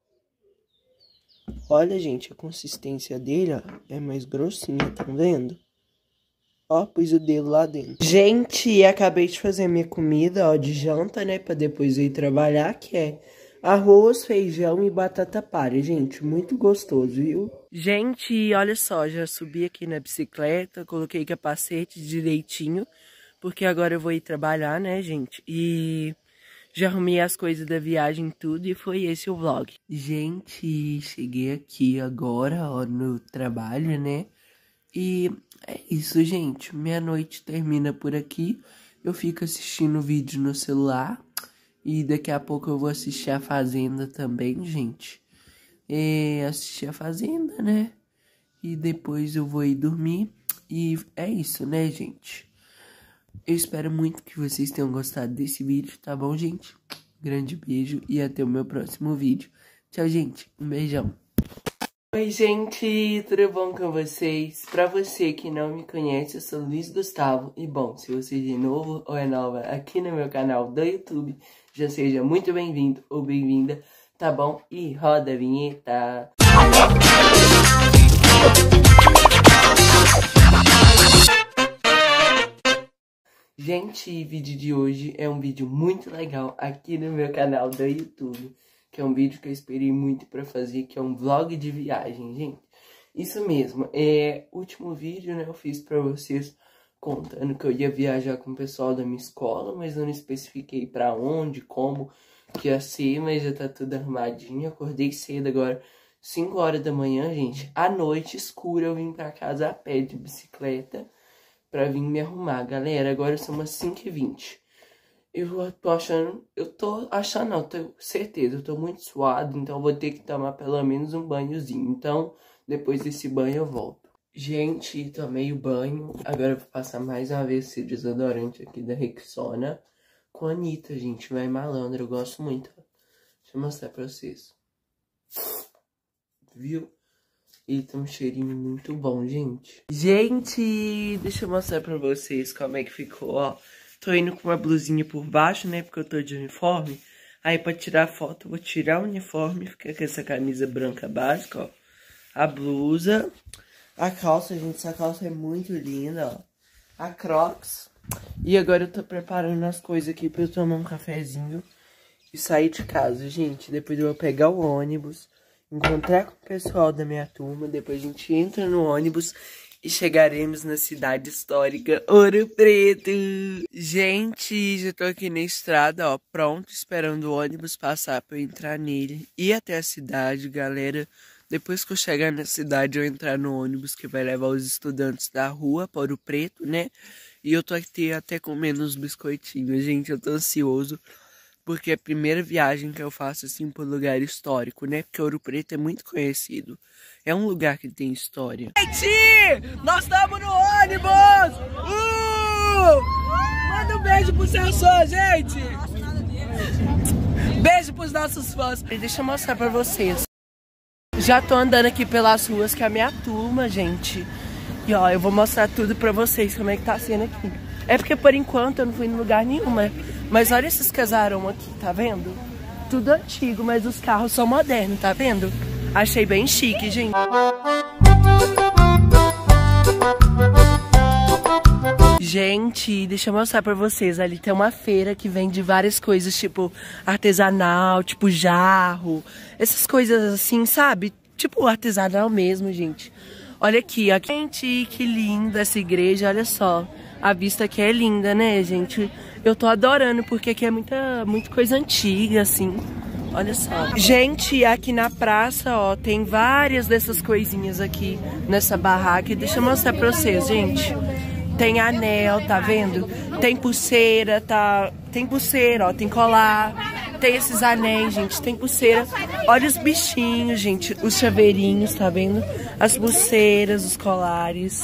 Olha, gente, a consistência dele, ó, é mais grossinha, tá vendo? Ó, pus o dedo lá dentro. Gente, acabei de fazer minha comida, ó, de janta, né, pra depois eu ir trabalhar, que é arroz, feijão e batata palha, gente, muito gostoso, viu? Gente, olha só, já subi aqui na bicicleta, coloquei capacete direitinho, porque agora eu vou ir trabalhar, né, gente? E já arrumei as coisas da viagem tudo e foi esse o vlog. Gente, cheguei aqui agora, ó, no trabalho, né? E é isso, gente. Minha noite termina por aqui. Eu fico assistindo vídeo no celular. E daqui a pouco eu vou assistir a Fazenda também, gente. É, assistir a Fazenda, né? E depois eu vou ir dormir. E é isso, né, gente? Eu espero muito que vocês tenham gostado desse vídeo, tá bom, gente? Grande beijo e até o meu próximo vídeo. Tchau, gente. Um beijão. Oi, gente. Tudo bom com vocês? Pra você que não me conhece, eu sou Luiz Gustavo. E bom, se você é de novo ou é nova aqui no meu canal do YouTube, já seja muito bem-vindo ou bem-vinda, tá bom? E roda a vinheta. Gente, o vídeo de hoje é um vídeo muito legal aqui no meu canal do YouTube, que é um vídeo que eu esperei muito pra fazer, que é um vlog de viagem, gente. Isso mesmo, é o último vídeo, né, eu fiz pra vocês contando que eu ia viajar com o pessoal da minha escola, mas eu não especifiquei pra onde, como que ia ser, mas já tá tudo arrumadinho. Acordei cedo agora, cinco horas da manhã, gente. À noite, escura, eu vim pra casa a pé de bicicleta pra vir me arrumar. Galera, agora são umas cinco e vinte. Eu tô achando, eu tô achando não, tenho certeza, eu tô muito suado, então eu vou ter que tomar pelo menos um banhozinho. Então, depois desse banho eu volto. Gente, tomei o banho, agora eu vou passar mais uma vez esse desodorante aqui da Rexona com a Anitta, gente, vai malandro, eu gosto muito. Deixa eu mostrar pra vocês. Viu? Ele tem um cheirinho muito bom, gente. Gente, deixa eu mostrar pra vocês como é que ficou, ó. Tô indo com uma blusinha por baixo, né, porque eu tô de uniforme. Aí pra tirar a foto, eu vou tirar o uniforme, fica com essa camisa branca básica, ó. A blusa, a calça, gente, essa calça é muito linda, ó. A Crocs. E agora eu tô preparando as coisas aqui pra eu tomar um cafezinho e sair de casa, gente. Depois eu vou pegar o ônibus, encontrar com o pessoal da minha turma, depois a gente entra no ônibus e chegaremos na cidade histórica Ouro Preto. Gente, já tô aqui na estrada, ó, pronto, esperando o ônibus passar pra eu entrar nele e ir até a cidade, galera. Depois que eu chegar na cidade, eu entrar no ônibus que vai levar os estudantes da rua para Ouro Preto, né? E eu tô aqui até comendo uns biscoitinhos, gente, eu tô ansioso, porque é a primeira viagem que eu faço, assim, pro lugar histórico, né? Porque Ouro Preto é muito conhecido. É um lugar que tem história. Gente, nós estamos no ônibus! Uh! Manda um beijo pro seu fã, gente! Beijo pros nossos fãs. Deixa eu mostrar pra vocês. Já tô andando aqui pelas ruas, que é a minha turma, gente. E ó, eu vou mostrar tudo pra vocês, como é que tá sendo aqui. É porque por enquanto eu não fui em lugar nenhum, né? Mas olha esses casarão aqui, tá vendo? Tudo antigo, mas os carros são modernos, tá vendo? Achei bem chique, gente. Gente, deixa eu mostrar pra vocês. Ali tem uma feira que vende várias coisas, tipo artesanal, tipo jarro. Essas coisas assim, sabe? Tipo artesanal mesmo, gente. Olha aqui, ó. Gente, que linda essa igreja, olha só. A vista aqui é linda, né, gente? Eu tô adorando, porque aqui é muita, muita coisa antiga, assim. Olha só. Gente, aqui na praça, ó, tem várias dessas coisinhas aqui nessa barraca. Deixa eu mostrar pra vocês, gente. Tem anel, tá vendo? Tem pulseira, tá? Tem pulseira, ó, tem colar. Tem esses anéis, gente, tem pulseira. Olha os bichinhos, gente, os chaveirinhos, tá vendo? As pulseiras, os colares.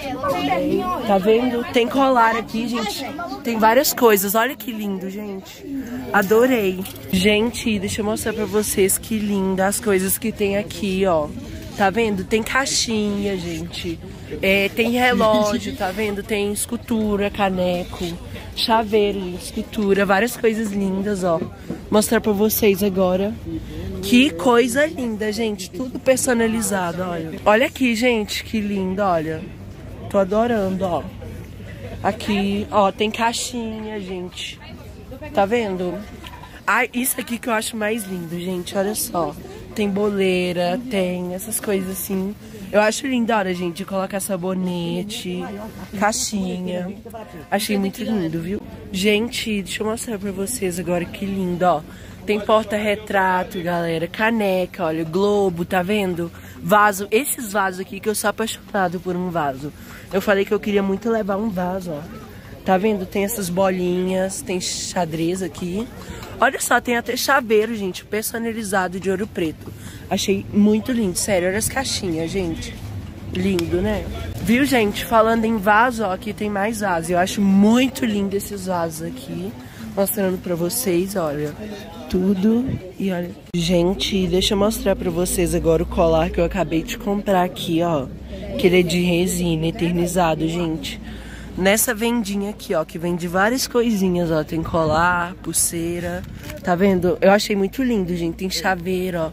Tá vendo? Tem colar aqui, gente. Tem várias coisas. Olha que lindo, gente. Adorei. Gente, deixa eu mostrar pra vocês que linda as coisas que tem aqui, ó. Tá vendo? Tem caixinha, gente. É, tem relógio, tá vendo? Tem escultura, caneco, chaveiro, escultura, várias coisas lindas, ó. Mostrar pra vocês agora. Que coisa linda, gente. Tudo personalizado, olha. Olha aqui, gente, que lindo, olha. Tô adorando, ó. Aqui, ó, tem caixinha, gente. Tá vendo? Ah, isso aqui que eu acho mais lindo, gente, olha só. Tem boleira, tem essas coisas assim. Eu acho lindo, olha, gente, colocar sabonete, caixinha. Achei muito lindo, viu? Gente, deixa eu mostrar pra vocês agora que lindo, ó. Tem porta-retrato, galera, caneca, olha, globo, tá vendo? Vaso, esses vasos aqui que eu sou apaixonado por um vaso. Eu falei que eu queria muito levar um vaso, ó. Tá vendo? Tem essas bolinhas, tem xadrez aqui. Olha só, tem até chaveiro, gente, personalizado de Ouro Preto. Achei muito lindo, sério, olha as caixinhas, gente. Lindo, né? Viu, gente? Falando em vaso, ó, aqui tem mais vaso. Eu acho muito lindo esses vasos aqui. Mostrando pra vocês, olha, tudo. E olha, gente, deixa eu mostrar pra vocês agora o colar que eu acabei de comprar aqui, ó. Que ele é de resina, eternizado, gente. Nessa vendinha aqui, ó, que vende várias coisinhas, ó. Tem colar, pulseira, tá vendo? Eu achei muito lindo, gente. Tem chaveiro, ó.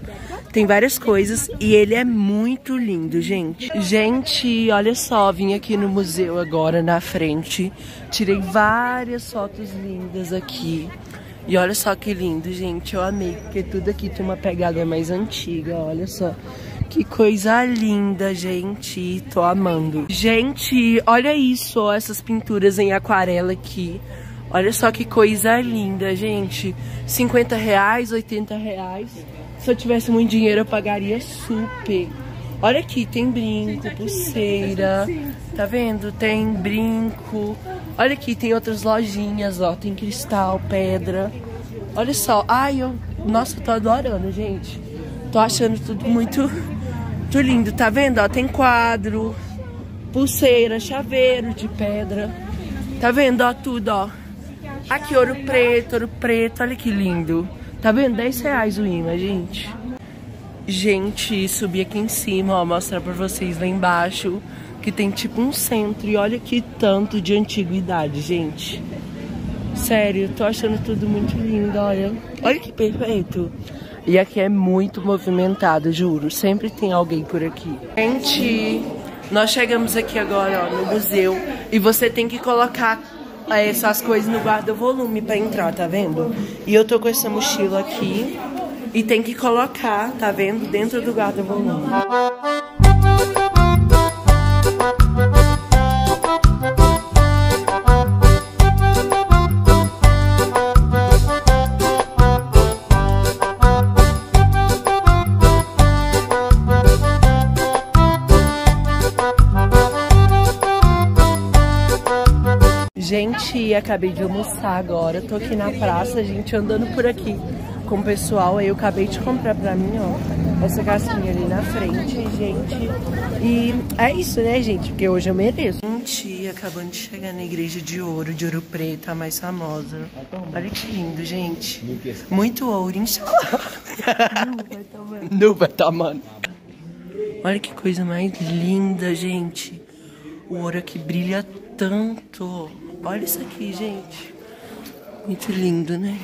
tem várias coisas e ele é muito lindo, gente. Gente, olha só, vim aqui no museu agora na frente, tirei várias fotos lindas aqui. E olha só que lindo, gente, eu amei, porque tudo aqui tem uma pegada mais antiga, olha só. Que coisa linda, gente, tô amando. Gente, olha isso, ó, essas pinturas em aquarela aqui. Olha só que coisa linda, gente. cinquenta reais, oitenta reais. Se eu tivesse muito dinheiro, eu pagaria super. Olha aqui, tem brinco, pulseira. Tá vendo? Tem brinco. Olha aqui, tem outras lojinhas, ó. Tem cristal, pedra. Olha só. Ai, eu... Nossa, eu tô adorando, gente. Tô achando tudo muito, muito lindo. Tá vendo? Ó, tem quadro, pulseira, chaveiro de pedra. Tá vendo? Ó, tudo, ó. Aqui, ouro preto, ouro preto. Olha que lindo. Tá vendo? dez reais o imã, gente. Gente, subi aqui em cima, ó. Mostrar pra vocês lá embaixo. Que tem tipo um centro. E olha que tanto de antiguidade, gente. Sério, tô achando tudo muito lindo, olha. Olha que perfeito. E aqui é muito movimentado, juro. Sempre tem alguém por aqui. Gente, nós chegamos aqui agora, ó, no museu. E você tem que colocar essas coisas no guarda-volume pra entrar, tá vendo? E eu tô com essa mochila aqui. E tem que colocar, tá vendo? Dentro do guarda-volume. Gente, acabei de almoçar agora, tô aqui na praça, gente, andando por aqui com o pessoal. Aí eu acabei de comprar pra mim, ó, essa casquinha ali na frente, gente. E é isso, né, gente, porque hoje eu mereço. Gente, acabando de chegar na igreja de ouro, de Ouro Preto, a mais famosa. Olha que lindo, gente. Muito ouro, inshallah. Não vai tomando. Olha que coisa mais linda, gente. O ouro aqui brilha tanto. Olha isso aqui, gente. Muito lindo, né?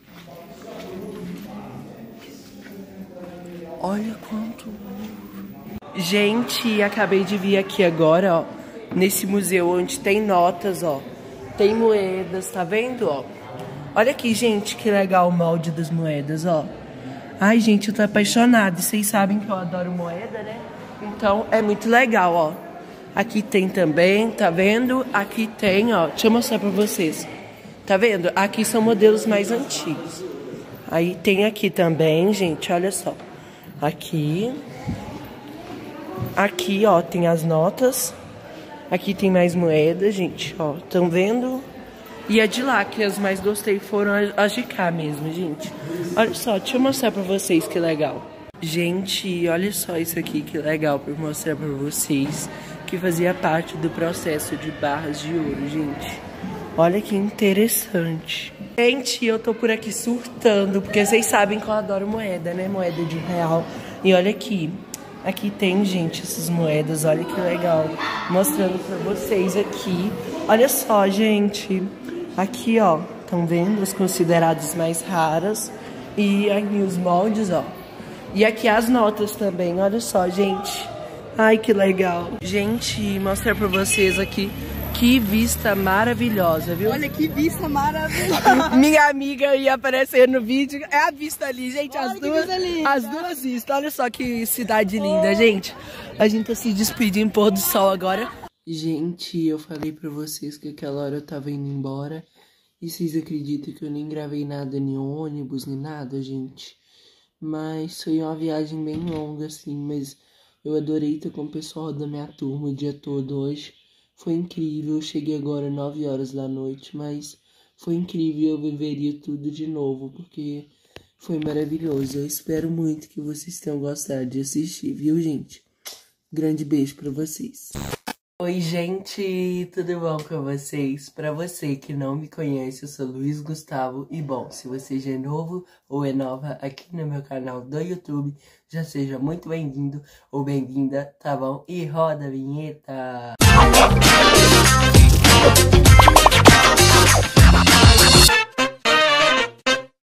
Olha quanto ouro. Gente, acabei de vir aqui agora, ó. Nesse museu onde tem notas, ó. Tem moedas, tá vendo, ó? Olha aqui, gente, que legal o molde das moedas, ó. Ai, gente, eu tô apaixonada. E vocês sabem que eu adoro moeda, né? Então, é muito legal, ó. Aqui tem também, tá vendo? Aqui tem, ó, deixa eu mostrar pra vocês. Tá vendo? Aqui são modelos mais antigos. Aí tem aqui também, gente, olha só. Aqui. Aqui, ó, tem as notas. Aqui tem mais moedas, gente, ó. Estão vendo? E a de lá, que as mais gostei foram as de cá mesmo, gente. Olha só, deixa eu mostrar pra vocês que legal. Gente, olha só isso aqui, que legal pra mostrar pra vocês. Que fazia parte do processo de barras de ouro, gente. Olha que interessante. Gente, eu tô por aqui surtando, porque vocês sabem que eu adoro moeda, né? Moeda de real. E olha aqui. Aqui tem, gente, essas moedas. Olha que legal. Mostrando pra vocês aqui. Olha só, gente. Aqui, ó. Estão vendo? As consideradas mais raras. E aqui os moldes, ó. E aqui as notas também. Olha só, gente. Ai, que legal. Gente, mostrar pra vocês aqui. Que vista maravilhosa, viu? Olha que vista maravilhosa. Minha amiga ia aparecer no vídeo. É a vista ali, gente. Olha as duas, linda. as duas vistas. Olha só que cidade linda, oh. Gente. A gente tá se despedindo pôr do sol agora. Gente, eu falei pra vocês que aquela hora eu tava indo embora. E vocês acreditam que eu nem gravei nada, nem ônibus, nem nada, gente? Mas foi uma viagem bem longa, assim, mas... Eu adorei estar com o pessoal da minha turma o dia todo hoje. Foi incrível. Eu cheguei agora nove horas da noite, mas foi incrível. Eu viveria tudo de novo, porque foi maravilhoso. Eu espero muito que vocês tenham gostado de assistir, viu, gente? Grande beijo pra vocês. Oi, gente, tudo bom com vocês? Pra você que não me conhece, eu sou Luiz Gustavo. E bom, se você já é novo ou é nova aqui no meu canal do YouTube, já seja muito bem-vindo ou bem-vinda, tá bom? E roda a vinheta!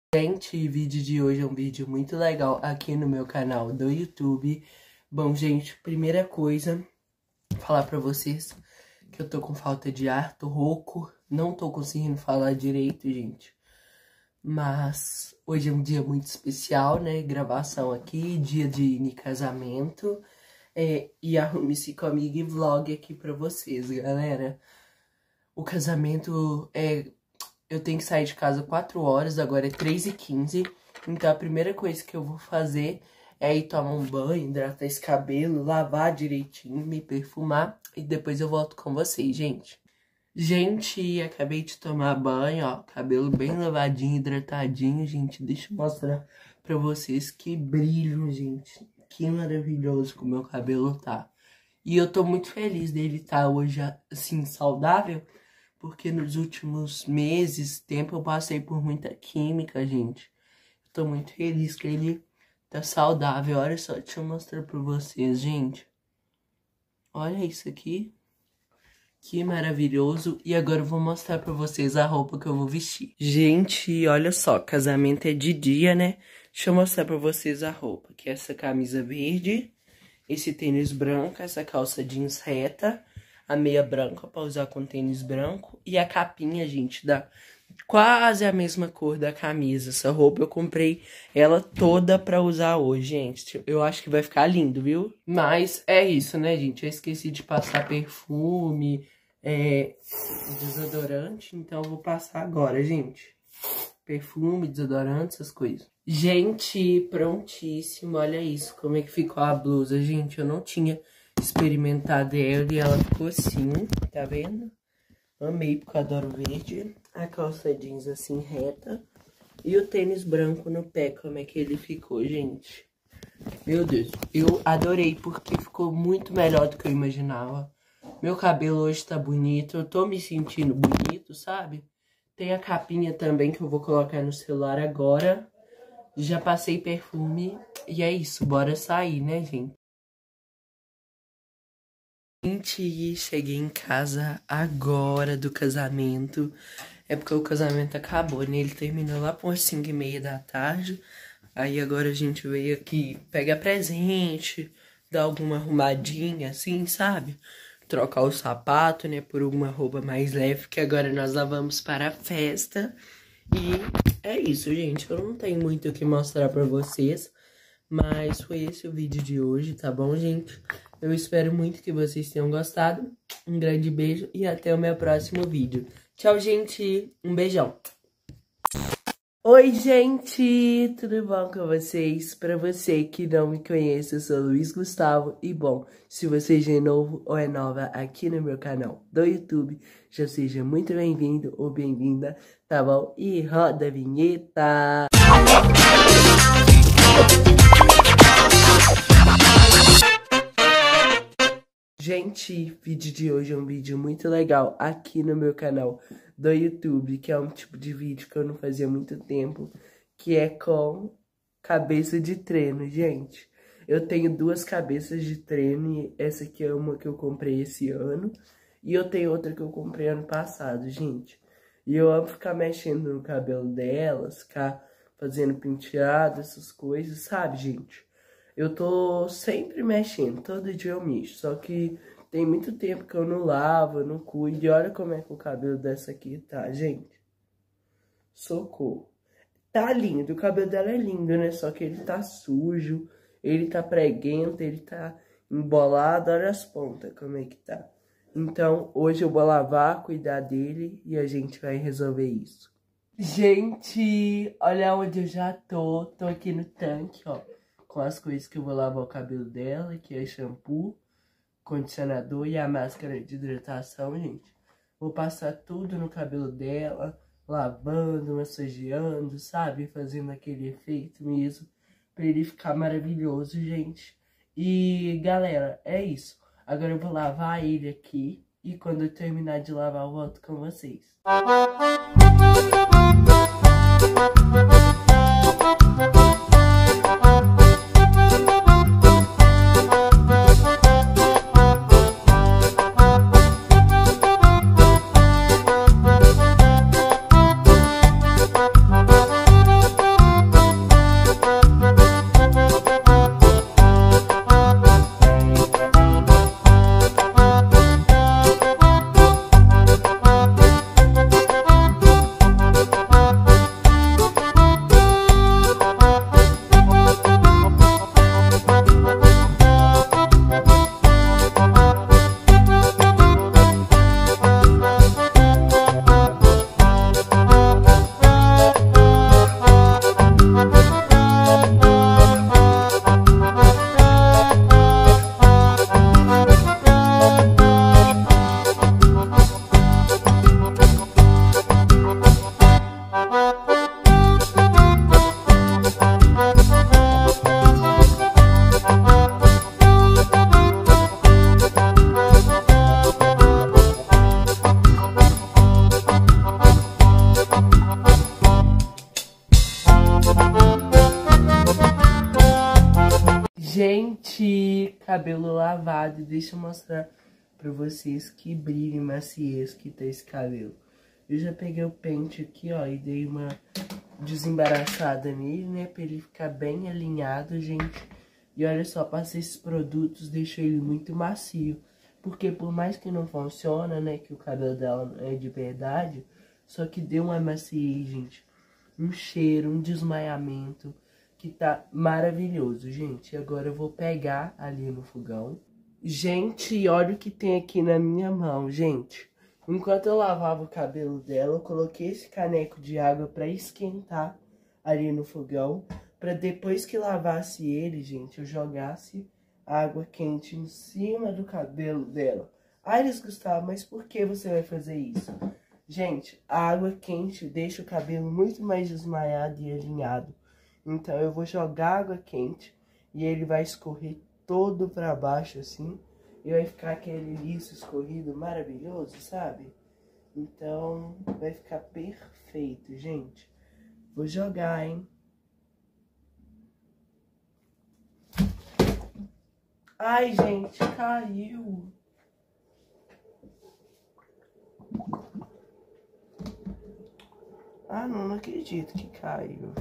Gente, o vídeo de hoje é um vídeo muito legal aqui no meu canal do YouTube. Bom, gente, primeira coisa, falar pra vocês que eu tô com falta de ar, tô rouco, não tô conseguindo falar direito, gente. Mas hoje é um dia muito especial, né? Gravação aqui, dia de casamento. É, e arrume-se comigo e vlog aqui pra vocês, galera. O casamento é... Eu tenho que sair de casa quatro horas, agora é três e quinze. Então a primeira coisa que eu vou fazer é ir tomar um banho, hidratar esse cabelo, lavar direitinho, me perfumar. E depois eu volto com vocês, gente. Gente, acabei de tomar banho, ó. Cabelo bem lavadinho, hidratadinho, gente. Deixa eu mostrar pra vocês que brilho, gente. Que maravilhoso que o meu cabelo tá. E eu tô muito feliz dele estar hoje, assim, saudável. Porque nos últimos meses, tempo, eu passei por muita química, gente. Eu tô muito feliz que ele tá saudável. Olha só, deixa eu mostrar pra vocês, gente. Olha isso aqui. Que maravilhoso. E agora eu vou mostrar pra vocês a roupa que eu vou vestir. Gente, olha só, casamento é de dia, né? Deixa eu mostrar pra vocês a roupa. Que é essa camisa verde, esse tênis branco, essa calça jeans reta, a meia branca pra usar com tênis branco e a capinha, gente, da quase a mesma cor da camisa. Essa roupa eu comprei ela toda pra usar hoje, gente. Eu acho que vai ficar lindo, viu? Mas é isso, né, gente? Eu esqueci de passar perfume, é, desodorante, então eu vou passar agora, gente. Perfume, desodorante, essas coisas. Gente, prontíssimo. Olha isso, como é que ficou a blusa, gente. Eu não tinha experimentado ela e ela ficou assim, tá vendo? Amei, porque eu adoro verde. A calça jeans assim, reta. E o tênis branco no pé, como é que ele ficou, gente? Meu Deus, eu adorei, porque ficou muito melhor do que eu imaginava. Meu cabelo hoje tá bonito, eu tô me sentindo bonito, sabe? Tem a capinha também que eu vou colocar no celular agora. Já passei perfume. E é isso, bora sair, né, gente? Gente, cheguei em casa agora do casamento. É porque o casamento acabou, né? Ele terminou lá por cinco e meia da tarde. Aí agora a gente veio aqui pegar presente, dar alguma arrumadinha assim, sabe? Trocar o sapato, né, por uma roupa mais leve, que agora nós lavamos para a festa. E é isso, gente. Eu não tenho muito o que mostrar pra vocês, mas foi esse o vídeo de hoje, tá bom, gente? Eu espero muito que vocês tenham gostado. Um grande beijo e até o meu próximo vídeo. Tchau, gente. Um beijão. Oi, gente. Tudo bom com vocês? Pra você que não me conhece, eu sou o Luiz Gustavo. E bom, se você já é novo ou é nova aqui no meu canal do YouTube, já seja muito bem-vindo ou bem-vinda, tá bom? E roda a vinheta. Gente, o vídeo de hoje é um vídeo muito legal aqui no meu canal do YouTube, que é um tipo de vídeo que eu não fazia há muito tempo, que é com cabeça de treino, gente. Eu tenho duas cabeças de treino e essa aqui é uma que eu comprei esse ano e eu tenho outra que eu comprei ano passado, gente. E eu amo ficar mexendo no cabelo delas, ficar fazendo penteado, essas coisas, sabe, gente? Eu tô sempre mexendo, todo dia eu mexo, só que tem muito tempo que eu não lavo, eu não cuido. E olha como é que o cabelo dessa aqui tá, gente. Socorro. Tá lindo, o cabelo dela é lindo, né? Só que ele tá sujo, ele tá preguento, ele tá embolado. Olha as pontas como é que tá. Então, hoje eu vou lavar, cuidar dele e a gente vai resolver isso. Gente, olha onde eu já tô. Tô aqui no tanque, ó, com as coisas que eu vou lavar o cabelo dela, que é shampoo, condicionador e a máscara de hidratação, gente. Vou passar tudo no cabelo dela, lavando, massageando, sabe? Fazendo aquele efeito mesmo, pra ele ficar maravilhoso, gente. E, galera, é isso. Agora eu vou lavar ele aqui e quando eu terminar de lavar eu volto com vocês. Gente, cabelo lavado. Deixa eu mostrar pra vocês que brilho e maciez que tá esse cabelo. Eu já peguei o pente aqui, ó, e dei uma desembaraçada nele, né, pra ele ficar bem alinhado, gente. E olha só, passei esses produtos, deixou ele muito macio. Porque por mais que não funciona, né, que o cabelo dela é de verdade, só que deu uma maciez, gente. Um cheiro, um desmaiamento, que tá maravilhoso, gente. Agora eu vou pegar ali no fogão. Gente, olha o que tem aqui na minha mão, gente. Enquanto eu lavava o cabelo dela, eu coloquei esse caneco de água pra esquentar ali no fogão. Pra depois que lavasse ele, gente, eu jogasse água quente em cima do cabelo dela. Ai, Luiz Gustavo, mas por que você vai fazer isso? Gente, a água quente deixa o cabelo muito mais desmaiado e alinhado. Então eu vou jogar água quente e ele vai escorrer todo pra baixo assim. E vai ficar aquele liso escorrido maravilhoso, sabe? Então vai ficar perfeito, gente. Vou jogar, hein? Ai, gente, caiu. Ah, não, não acredito que caiu.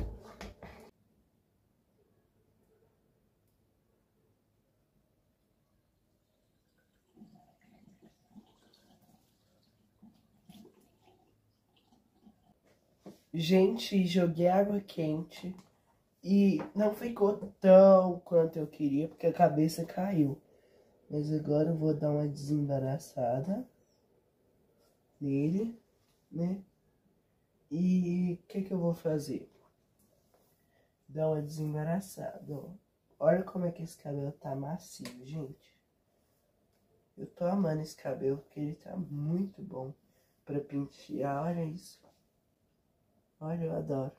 Gente, joguei água quente e não ficou tão quanto eu queria, porque a cabeça caiu. Mas agora eu vou dar uma desembaraçada nele, né? E o que que eu vou fazer? Dar uma desembaraçada, ó. Olha como é que esse cabelo tá macio, gente. Eu tô amando esse cabelo, porque ele tá muito bom pra pentear, olha isso. Olha, eu adoro.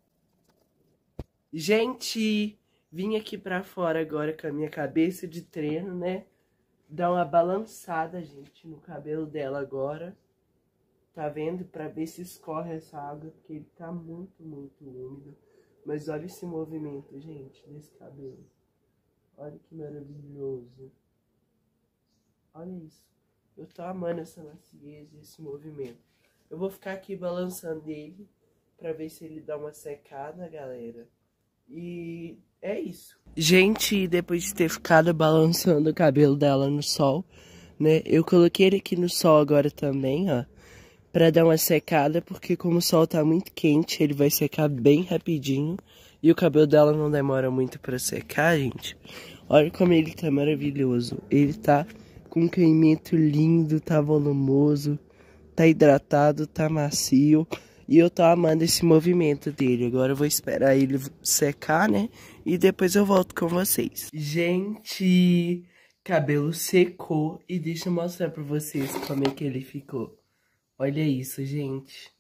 Gente, vim aqui pra fora agora com a minha cabeça de treino, né? Dar uma balançada, gente, no cabelo dela agora. Tá vendo? Pra ver se escorre essa água, porque ele tá muito, muito úmido. Mas olha esse movimento, gente, desse cabelo. Olha que maravilhoso. Olha isso. Eu tô amando essa maciez e esse movimento. Eu vou ficar aqui balançando ele pra ver se ele dá uma secada, galera. E é isso. Gente, depois de ter ficado balançando o cabelo dela no sol, né? Eu coloquei ele aqui no sol agora também, ó. Pra dar uma secada, porque como o sol tá muito quente, ele vai secar bem rapidinho. E o cabelo dela não demora muito pra secar, gente. Olha como ele tá maravilhoso. Ele tá com um caimento lindo, tá volumoso, tá hidratado, tá macio. E eu tô amando esse movimento dele. Agora eu vou esperar ele secar, né? E depois eu volto com vocês. Gente, cabelo secou. E deixa eu mostrar pra vocês como é que ele ficou. Olha isso, gente.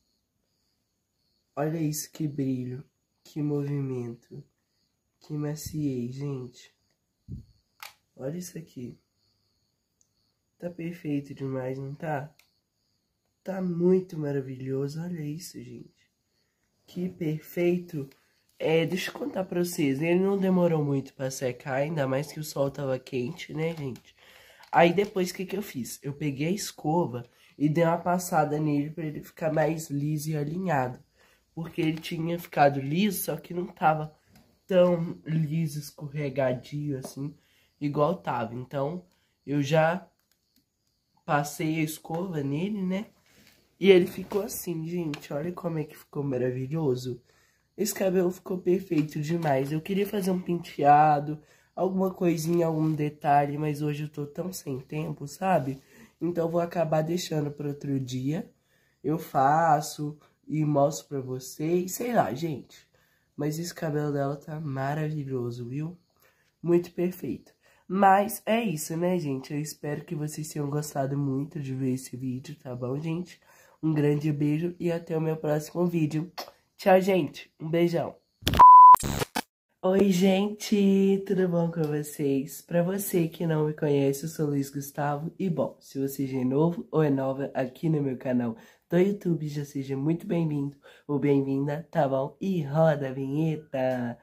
Olha isso, que brilho, que movimento, que maciez, gente. Olha isso aqui. Tá perfeito demais, não tá? Tá muito maravilhoso, olha isso, gente. Que perfeito. É, deixa eu contar pra vocês, ele não demorou muito pra secar, ainda mais que o sol tava quente, né, gente? Aí depois, o que que eu fiz? Eu peguei a escova e dei uma passada nele pra ele ficar mais liso e alinhado. Porque ele tinha ficado liso, só que não tava tão liso, escorregadio assim, igual tava. Então, eu já passei a escova nele, né? E ele ficou assim, gente. Olha como é que ficou maravilhoso. Esse cabelo ficou perfeito demais. Eu queria fazer um penteado, alguma coisinha, algum detalhe, mas hoje eu tô tão sem tempo, sabe? Então, eu vou acabar deixando para outro dia. Eu faço e mostro pra vocês. Sei lá, gente. Mas esse cabelo dela tá maravilhoso, viu? Muito perfeito. Mas é isso, né, gente? Eu espero que vocês tenham gostado muito de ver esse vídeo, tá bom, gente? Um grande beijo e até o meu próximo vídeo. Tchau, gente. Um beijão. Oi, gente, tudo bom com vocês? Pra você que não me conhece, eu sou Luiz Gustavo. E bom, se você já é novo ou é nova aqui no meu canal, do YouTube, já seja muito bem-vindo ou bem-vinda, tá bom? E roda a vinheta!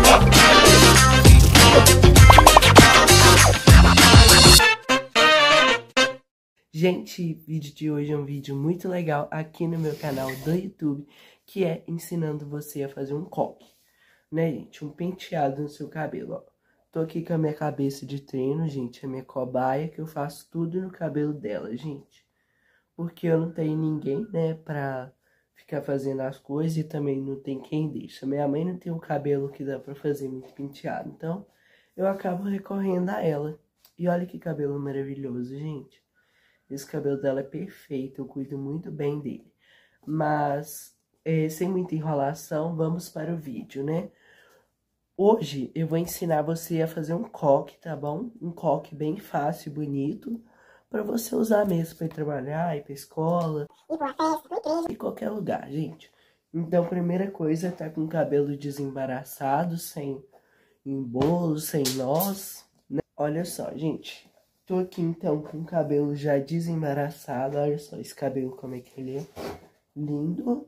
Gente, o vídeo de hoje é um vídeo muito legal aqui no meu canal do YouTube, que é ensinando você a fazer um coque, né, gente? Um penteado no seu cabelo, ó. Tô aqui com a minha cabeça de treino, gente, a minha cobaia, que eu faço tudo no cabelo dela, gente. Porque eu não tenho ninguém, né, pra ficar fazendo as coisas e também não tem quem deixa. Minha mãe não tem um cabelo que dá pra fazer muito penteado, então eu acabo recorrendo a ela. E olha que cabelo maravilhoso, gente. Esse cabelo dela é perfeito, eu cuido muito bem dele. Mas, é, sem muita enrolação, vamos para o vídeo, né? Hoje eu vou ensinar você a fazer um coque, tá bom? Um coque bem fácil e bonito, para você usar mesmo para ir trabalhar, ir pra escola, ir pra festa, pra igreja, em qualquer lugar, gente. Então, primeira coisa é tá com o cabelo desembaraçado, sem embolo, sem nós, né? Olha só, gente. Tô aqui, então, com o cabelo já desembaraçado. Olha só esse cabelo, como é que ele é. Lindo.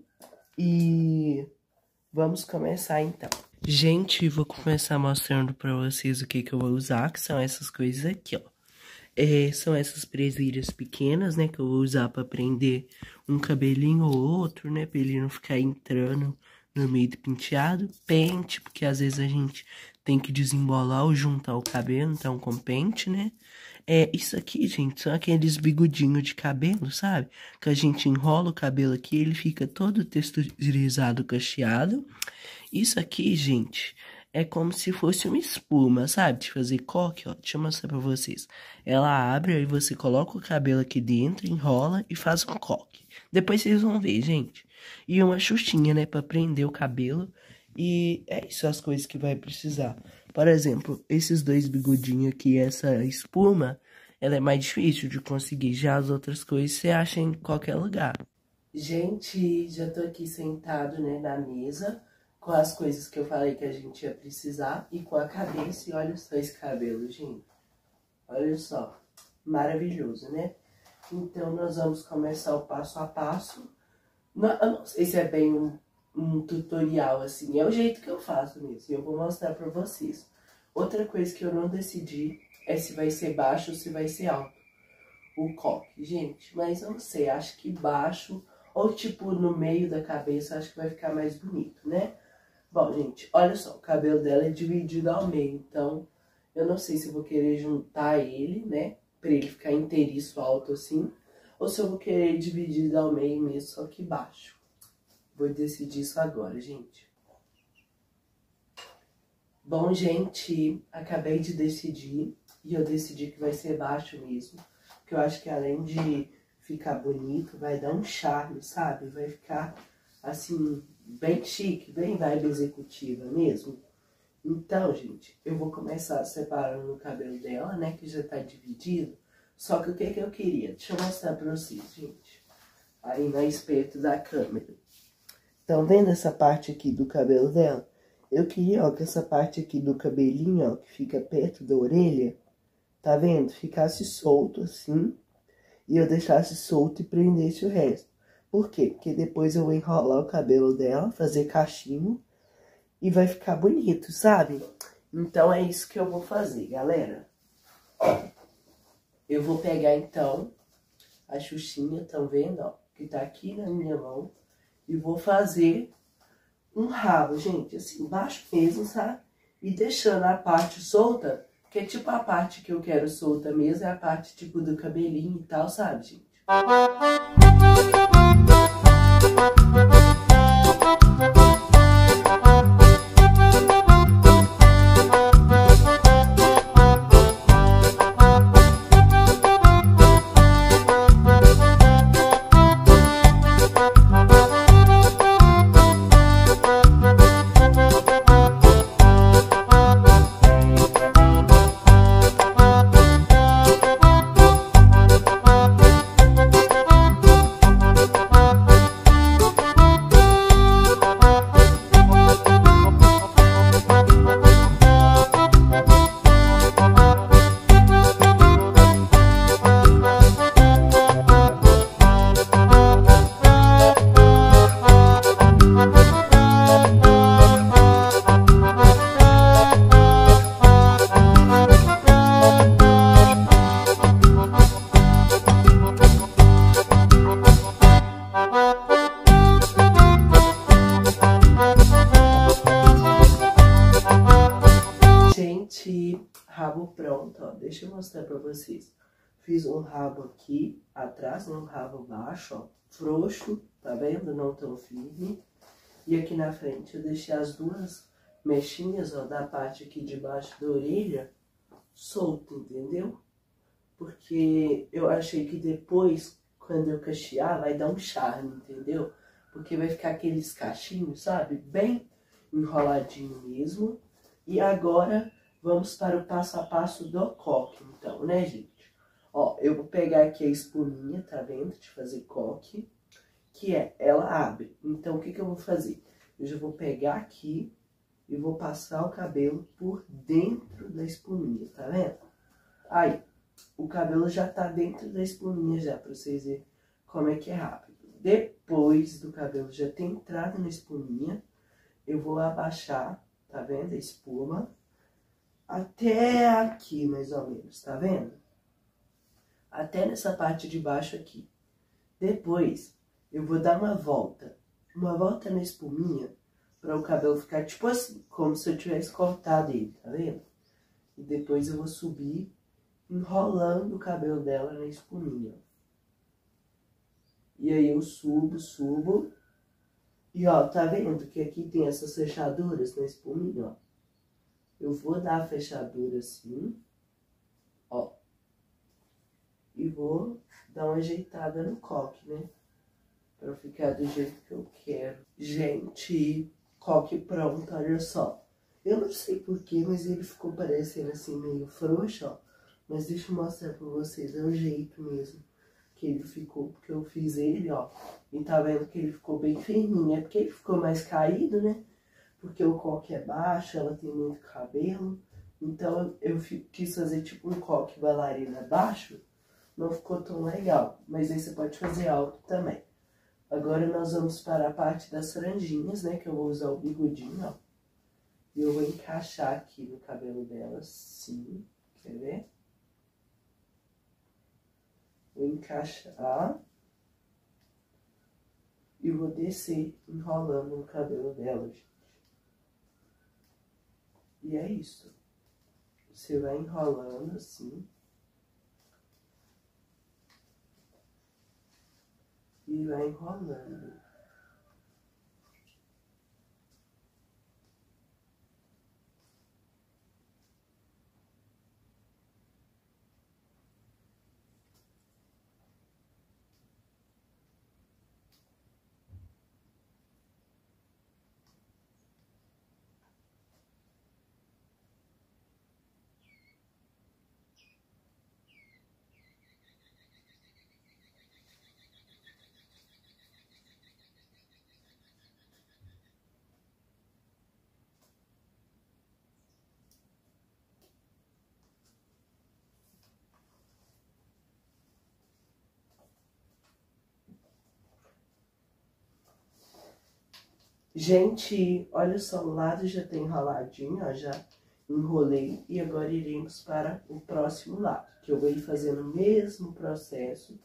E vamos começar, então. Gente, vou começar mostrando pra vocês o que que eu vou usar, que são essas coisas aqui, ó. É, são essas presilhas pequenas, né, que eu vou usar pra prender um cabelinho ou outro, né, pra ele não ficar entrando no meio do penteado. Pente, porque às vezes a gente tem que desembolar ou juntar o cabelo, então com pente, né. É, isso aqui, gente, são aqueles bigodinhos de cabelo, sabe? Que a gente enrola o cabelo aqui, ele fica todo texturizado, cacheado. Isso aqui, gente, é como se fosse uma espuma, sabe? De fazer coque, ó. Deixa eu mostrar pra vocês. Ela abre, aí você coloca o cabelo aqui dentro, enrola e faz um coque. Depois vocês vão ver, gente. E uma xuxinha, né, pra prender o cabelo. E é isso as coisas que vai precisar. Por exemplo, esses dois bigodinhos aqui, essa espuma, ela é mais difícil de conseguir. Já as outras coisas você acha em qualquer lugar. Gente, já tô aqui sentado, né, na mesa, com as coisas que eu falei que a gente ia precisar e com a cabeça. E olha só esse cabelo, gente. Olha só. Maravilhoso, né? Então, nós vamos começar o passo a passo. Não, eu não sei se é bem um... um tutorial, assim, é o jeito que eu faço mesmo, eu vou mostrar pra vocês. Outra coisa que eu não decidi é se vai ser baixo ou se vai ser alto o coque, gente, mas eu não sei, acho que baixo ou tipo no meio da cabeça, acho que vai ficar mais bonito, né? Bom, gente, olha só, o cabelo dela é dividido ao meio, então eu não sei se eu vou querer juntar ele, né, pra ele ficar inteiriço alto assim, ou se eu vou querer dividido ao meio mesmo, só que baixo. Vou decidir isso agora, gente. Bom, gente, acabei de decidir. E eu decidi que vai ser baixo mesmo. Porque eu acho que além de ficar bonito, vai dar um charme, sabe? Vai ficar, assim, bem chique, bem vibe executiva mesmo. Então, gente, eu vou começar separando o cabelo dela, né? Que já tá dividido. Só que o que que eu queria? Deixa eu mostrar pra vocês, gente. Aí no espelho da câmera. Estão vendo essa parte aqui do cabelo dela? Eu queria, ó, que essa parte aqui do cabelinho, ó, que fica perto da orelha, tá vendo? Ficasse solto assim, e eu deixasse solto e prendesse o resto. Por quê? Porque depois eu vou enrolar o cabelo dela, fazer cachinho, e vai ficar bonito, sabe? Então é isso que eu vou fazer, galera. Ó, eu vou pegar, então, a xuxinha, estão vendo, ó, que tá aqui na minha mão. E vou fazer um rabo, gente, assim, baixo mesmo, sabe? E deixando a parte solta, que é tipo a parte que eu quero solta mesmo, é a parte tipo do cabelinho e tal, sabe, gente? rabo pronto, ó. Deixa eu mostrar pra vocês. Fiz um rabo aqui, atrás, né? Um rabo baixo, ó. Frouxo, tá vendo? Não tão firme. E aqui na frente eu deixei as duas mechinhas, ó, da parte aqui de baixo da orelha, solto, entendeu? Porque eu achei que depois, quando eu cachear, vai dar um charme, entendeu? Porque vai ficar aqueles cachinhos, sabe? Bem enroladinho mesmo. E agora, vamos para o passo a passo do coque, então, né, gente? Ó, eu vou pegar aqui a espuminha, tá vendo? De fazer coque, que é, ela abre. Então, o que que eu vou fazer? Eu já vou pegar aqui e vou passar o cabelo por dentro da espuminha, tá vendo? Aí, o cabelo já tá dentro da espuminha já, pra vocês verem como é que é rápido. Depois do cabelo já ter entrado na espuminha, eu vou abaixar, tá vendo? A espuma, até aqui, mais ou menos, tá vendo? Até nessa parte de baixo aqui. Depois, eu vou dar uma volta, uma volta na espuminha, para o cabelo ficar tipo assim, como se eu tivesse cortado ele, tá vendo? E depois eu vou subir, enrolando o cabelo dela na espuminha. E aí eu subo, subo. E ó, tá vendo que aqui tem essas fechaduras na espuminha, ó. Eu vou dar a fechadura assim, ó. E vou dar uma ajeitada no coque, né? Pra ficar do jeito que eu quero. Gente, coque pronto, olha só. Eu não sei porquê, mas ele ficou parecendo assim meio frouxo, ó. Mas deixa eu mostrar pra vocês, é o jeito mesmo que ele ficou, porque eu fiz ele, ó. E tá vendo que ele ficou bem firminho, é porque ele ficou mais caído, né? Porque o coque é baixo, ela tem muito cabelo. Então eu quis fazer tipo um coque bailarina baixo, não ficou tão legal. Mas aí você pode fazer alto também. Agora nós vamos para a parte das franjinhas, né? Que eu vou usar o bigodinho, ó. E eu vou encaixar aqui no cabelo dela, assim, quer ver? Vou encaixar e vou descer enrolando no cabelo dela, gente. E é isso. Você vai enrolando assim. E vai enrolando. Gente, olha só, o lado já tem enroladinho, ó, já enrolei. E agora iremos para o próximo lado, que eu vou ir fazendo o mesmo processo.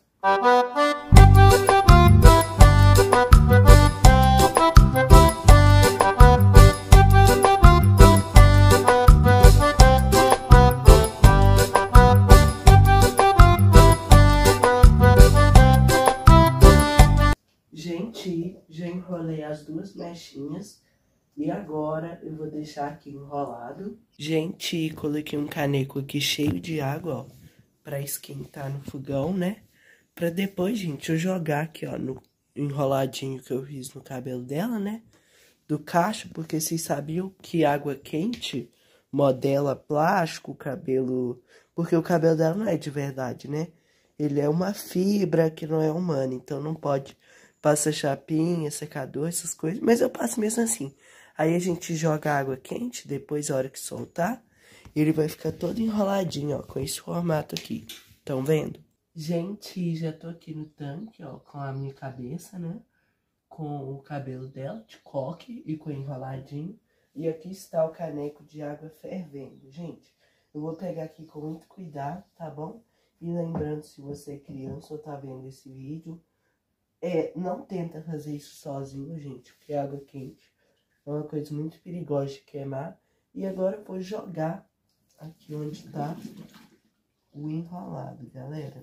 Gente, já enrolei as duas mechinhas e agora eu vou deixar aqui enrolado. Gente, coloquei um caneco aqui cheio de água, ó, pra esquentar no fogão, né? Pra depois, gente, eu jogar aqui, ó, no enroladinho que eu fiz no cabelo dela, né? Do cacho, porque vocês sabiam que água quente modela plástico, o cabelo... Porque o cabelo dela não é de verdade, né? Ele é uma fibra que não é humana, então não pode... Passa chapinha, secador, essas coisas. Mas eu passo mesmo assim. Aí a gente joga água quente, depois a hora que soltar, ele vai ficar todo enroladinho, ó, com esse formato aqui. Estão vendo? Gente, já tô aqui no tanque, ó, com a minha cabeça, né? Com o cabelo dela, de coque e com enroladinho. E aqui está o caneco de água fervendo. Gente, eu vou pegar aqui com muito cuidado, tá bom? E lembrando, se você é criança ou tá vendo esse vídeo... É, não tenta fazer isso sozinho, gente, porque água quente é uma coisa muito perigosa de queimar. E agora eu vou jogar aqui onde tá o enrolado, galera.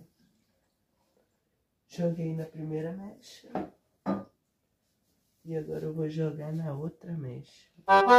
Joguei na primeira mecha. E agora eu vou jogar na outra mecha.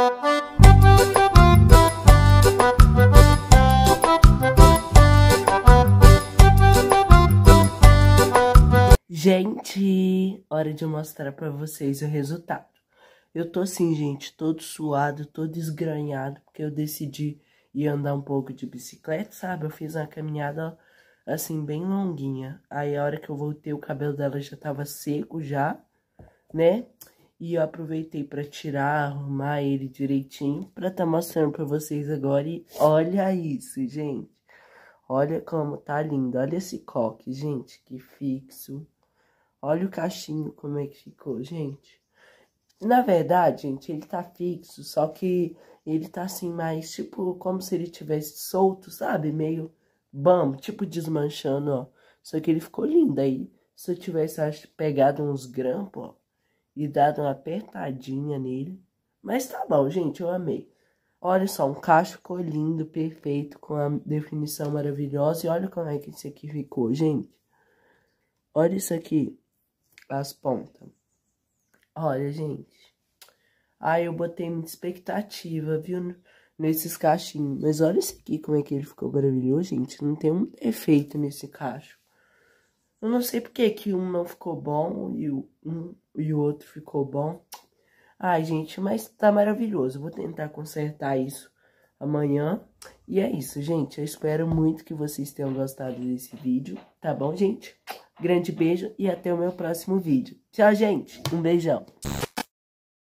Gente, hora de mostrar pra vocês o resultado. Eu tô assim, gente, todo suado, todo esgranhado, porque eu decidi ir andar um pouco de bicicleta, sabe? Eu fiz uma caminhada, assim, bem longuinha. Aí, a hora que eu voltei, o cabelo dela já tava seco já, né? E eu aproveitei pra tirar, arrumar ele direitinho, pra tá mostrando pra vocês agora. E olha isso, gente. Olha como tá lindo. Olha esse coque, gente, que fixo. Olha o cachinho, como é que ficou, gente. Na verdade, gente, ele tá fixo, só que ele tá assim mais, tipo, como se ele tivesse solto, sabe? Meio bam, tipo desmanchando, ó. Só que ele ficou lindo aí. Se eu tivesse, acho, pegado uns grampos, ó, e dado uma apertadinha nele. Mas tá bom, gente, eu amei. Olha só, um cacho ficou lindo, perfeito, com a definição maravilhosa. E olha como é que esse aqui ficou, gente. Olha isso aqui, as pontas. Olha, gente. Ai, eu botei muita expectativa, viu, nesses cachinhos. Mas olha esse aqui, como é que ele ficou maravilhoso, gente. Não tem um defeito nesse cacho. Eu não sei porque que um não ficou bom e o, um, e o outro ficou bom. Ai, gente, mas tá maravilhoso. Vou tentar consertar isso amanhã. E é isso, gente. Eu espero muito que vocês tenham gostado desse vídeo. Tá bom, gente? Grande beijo e até o meu próximo vídeo. Tchau, gente. Um beijão.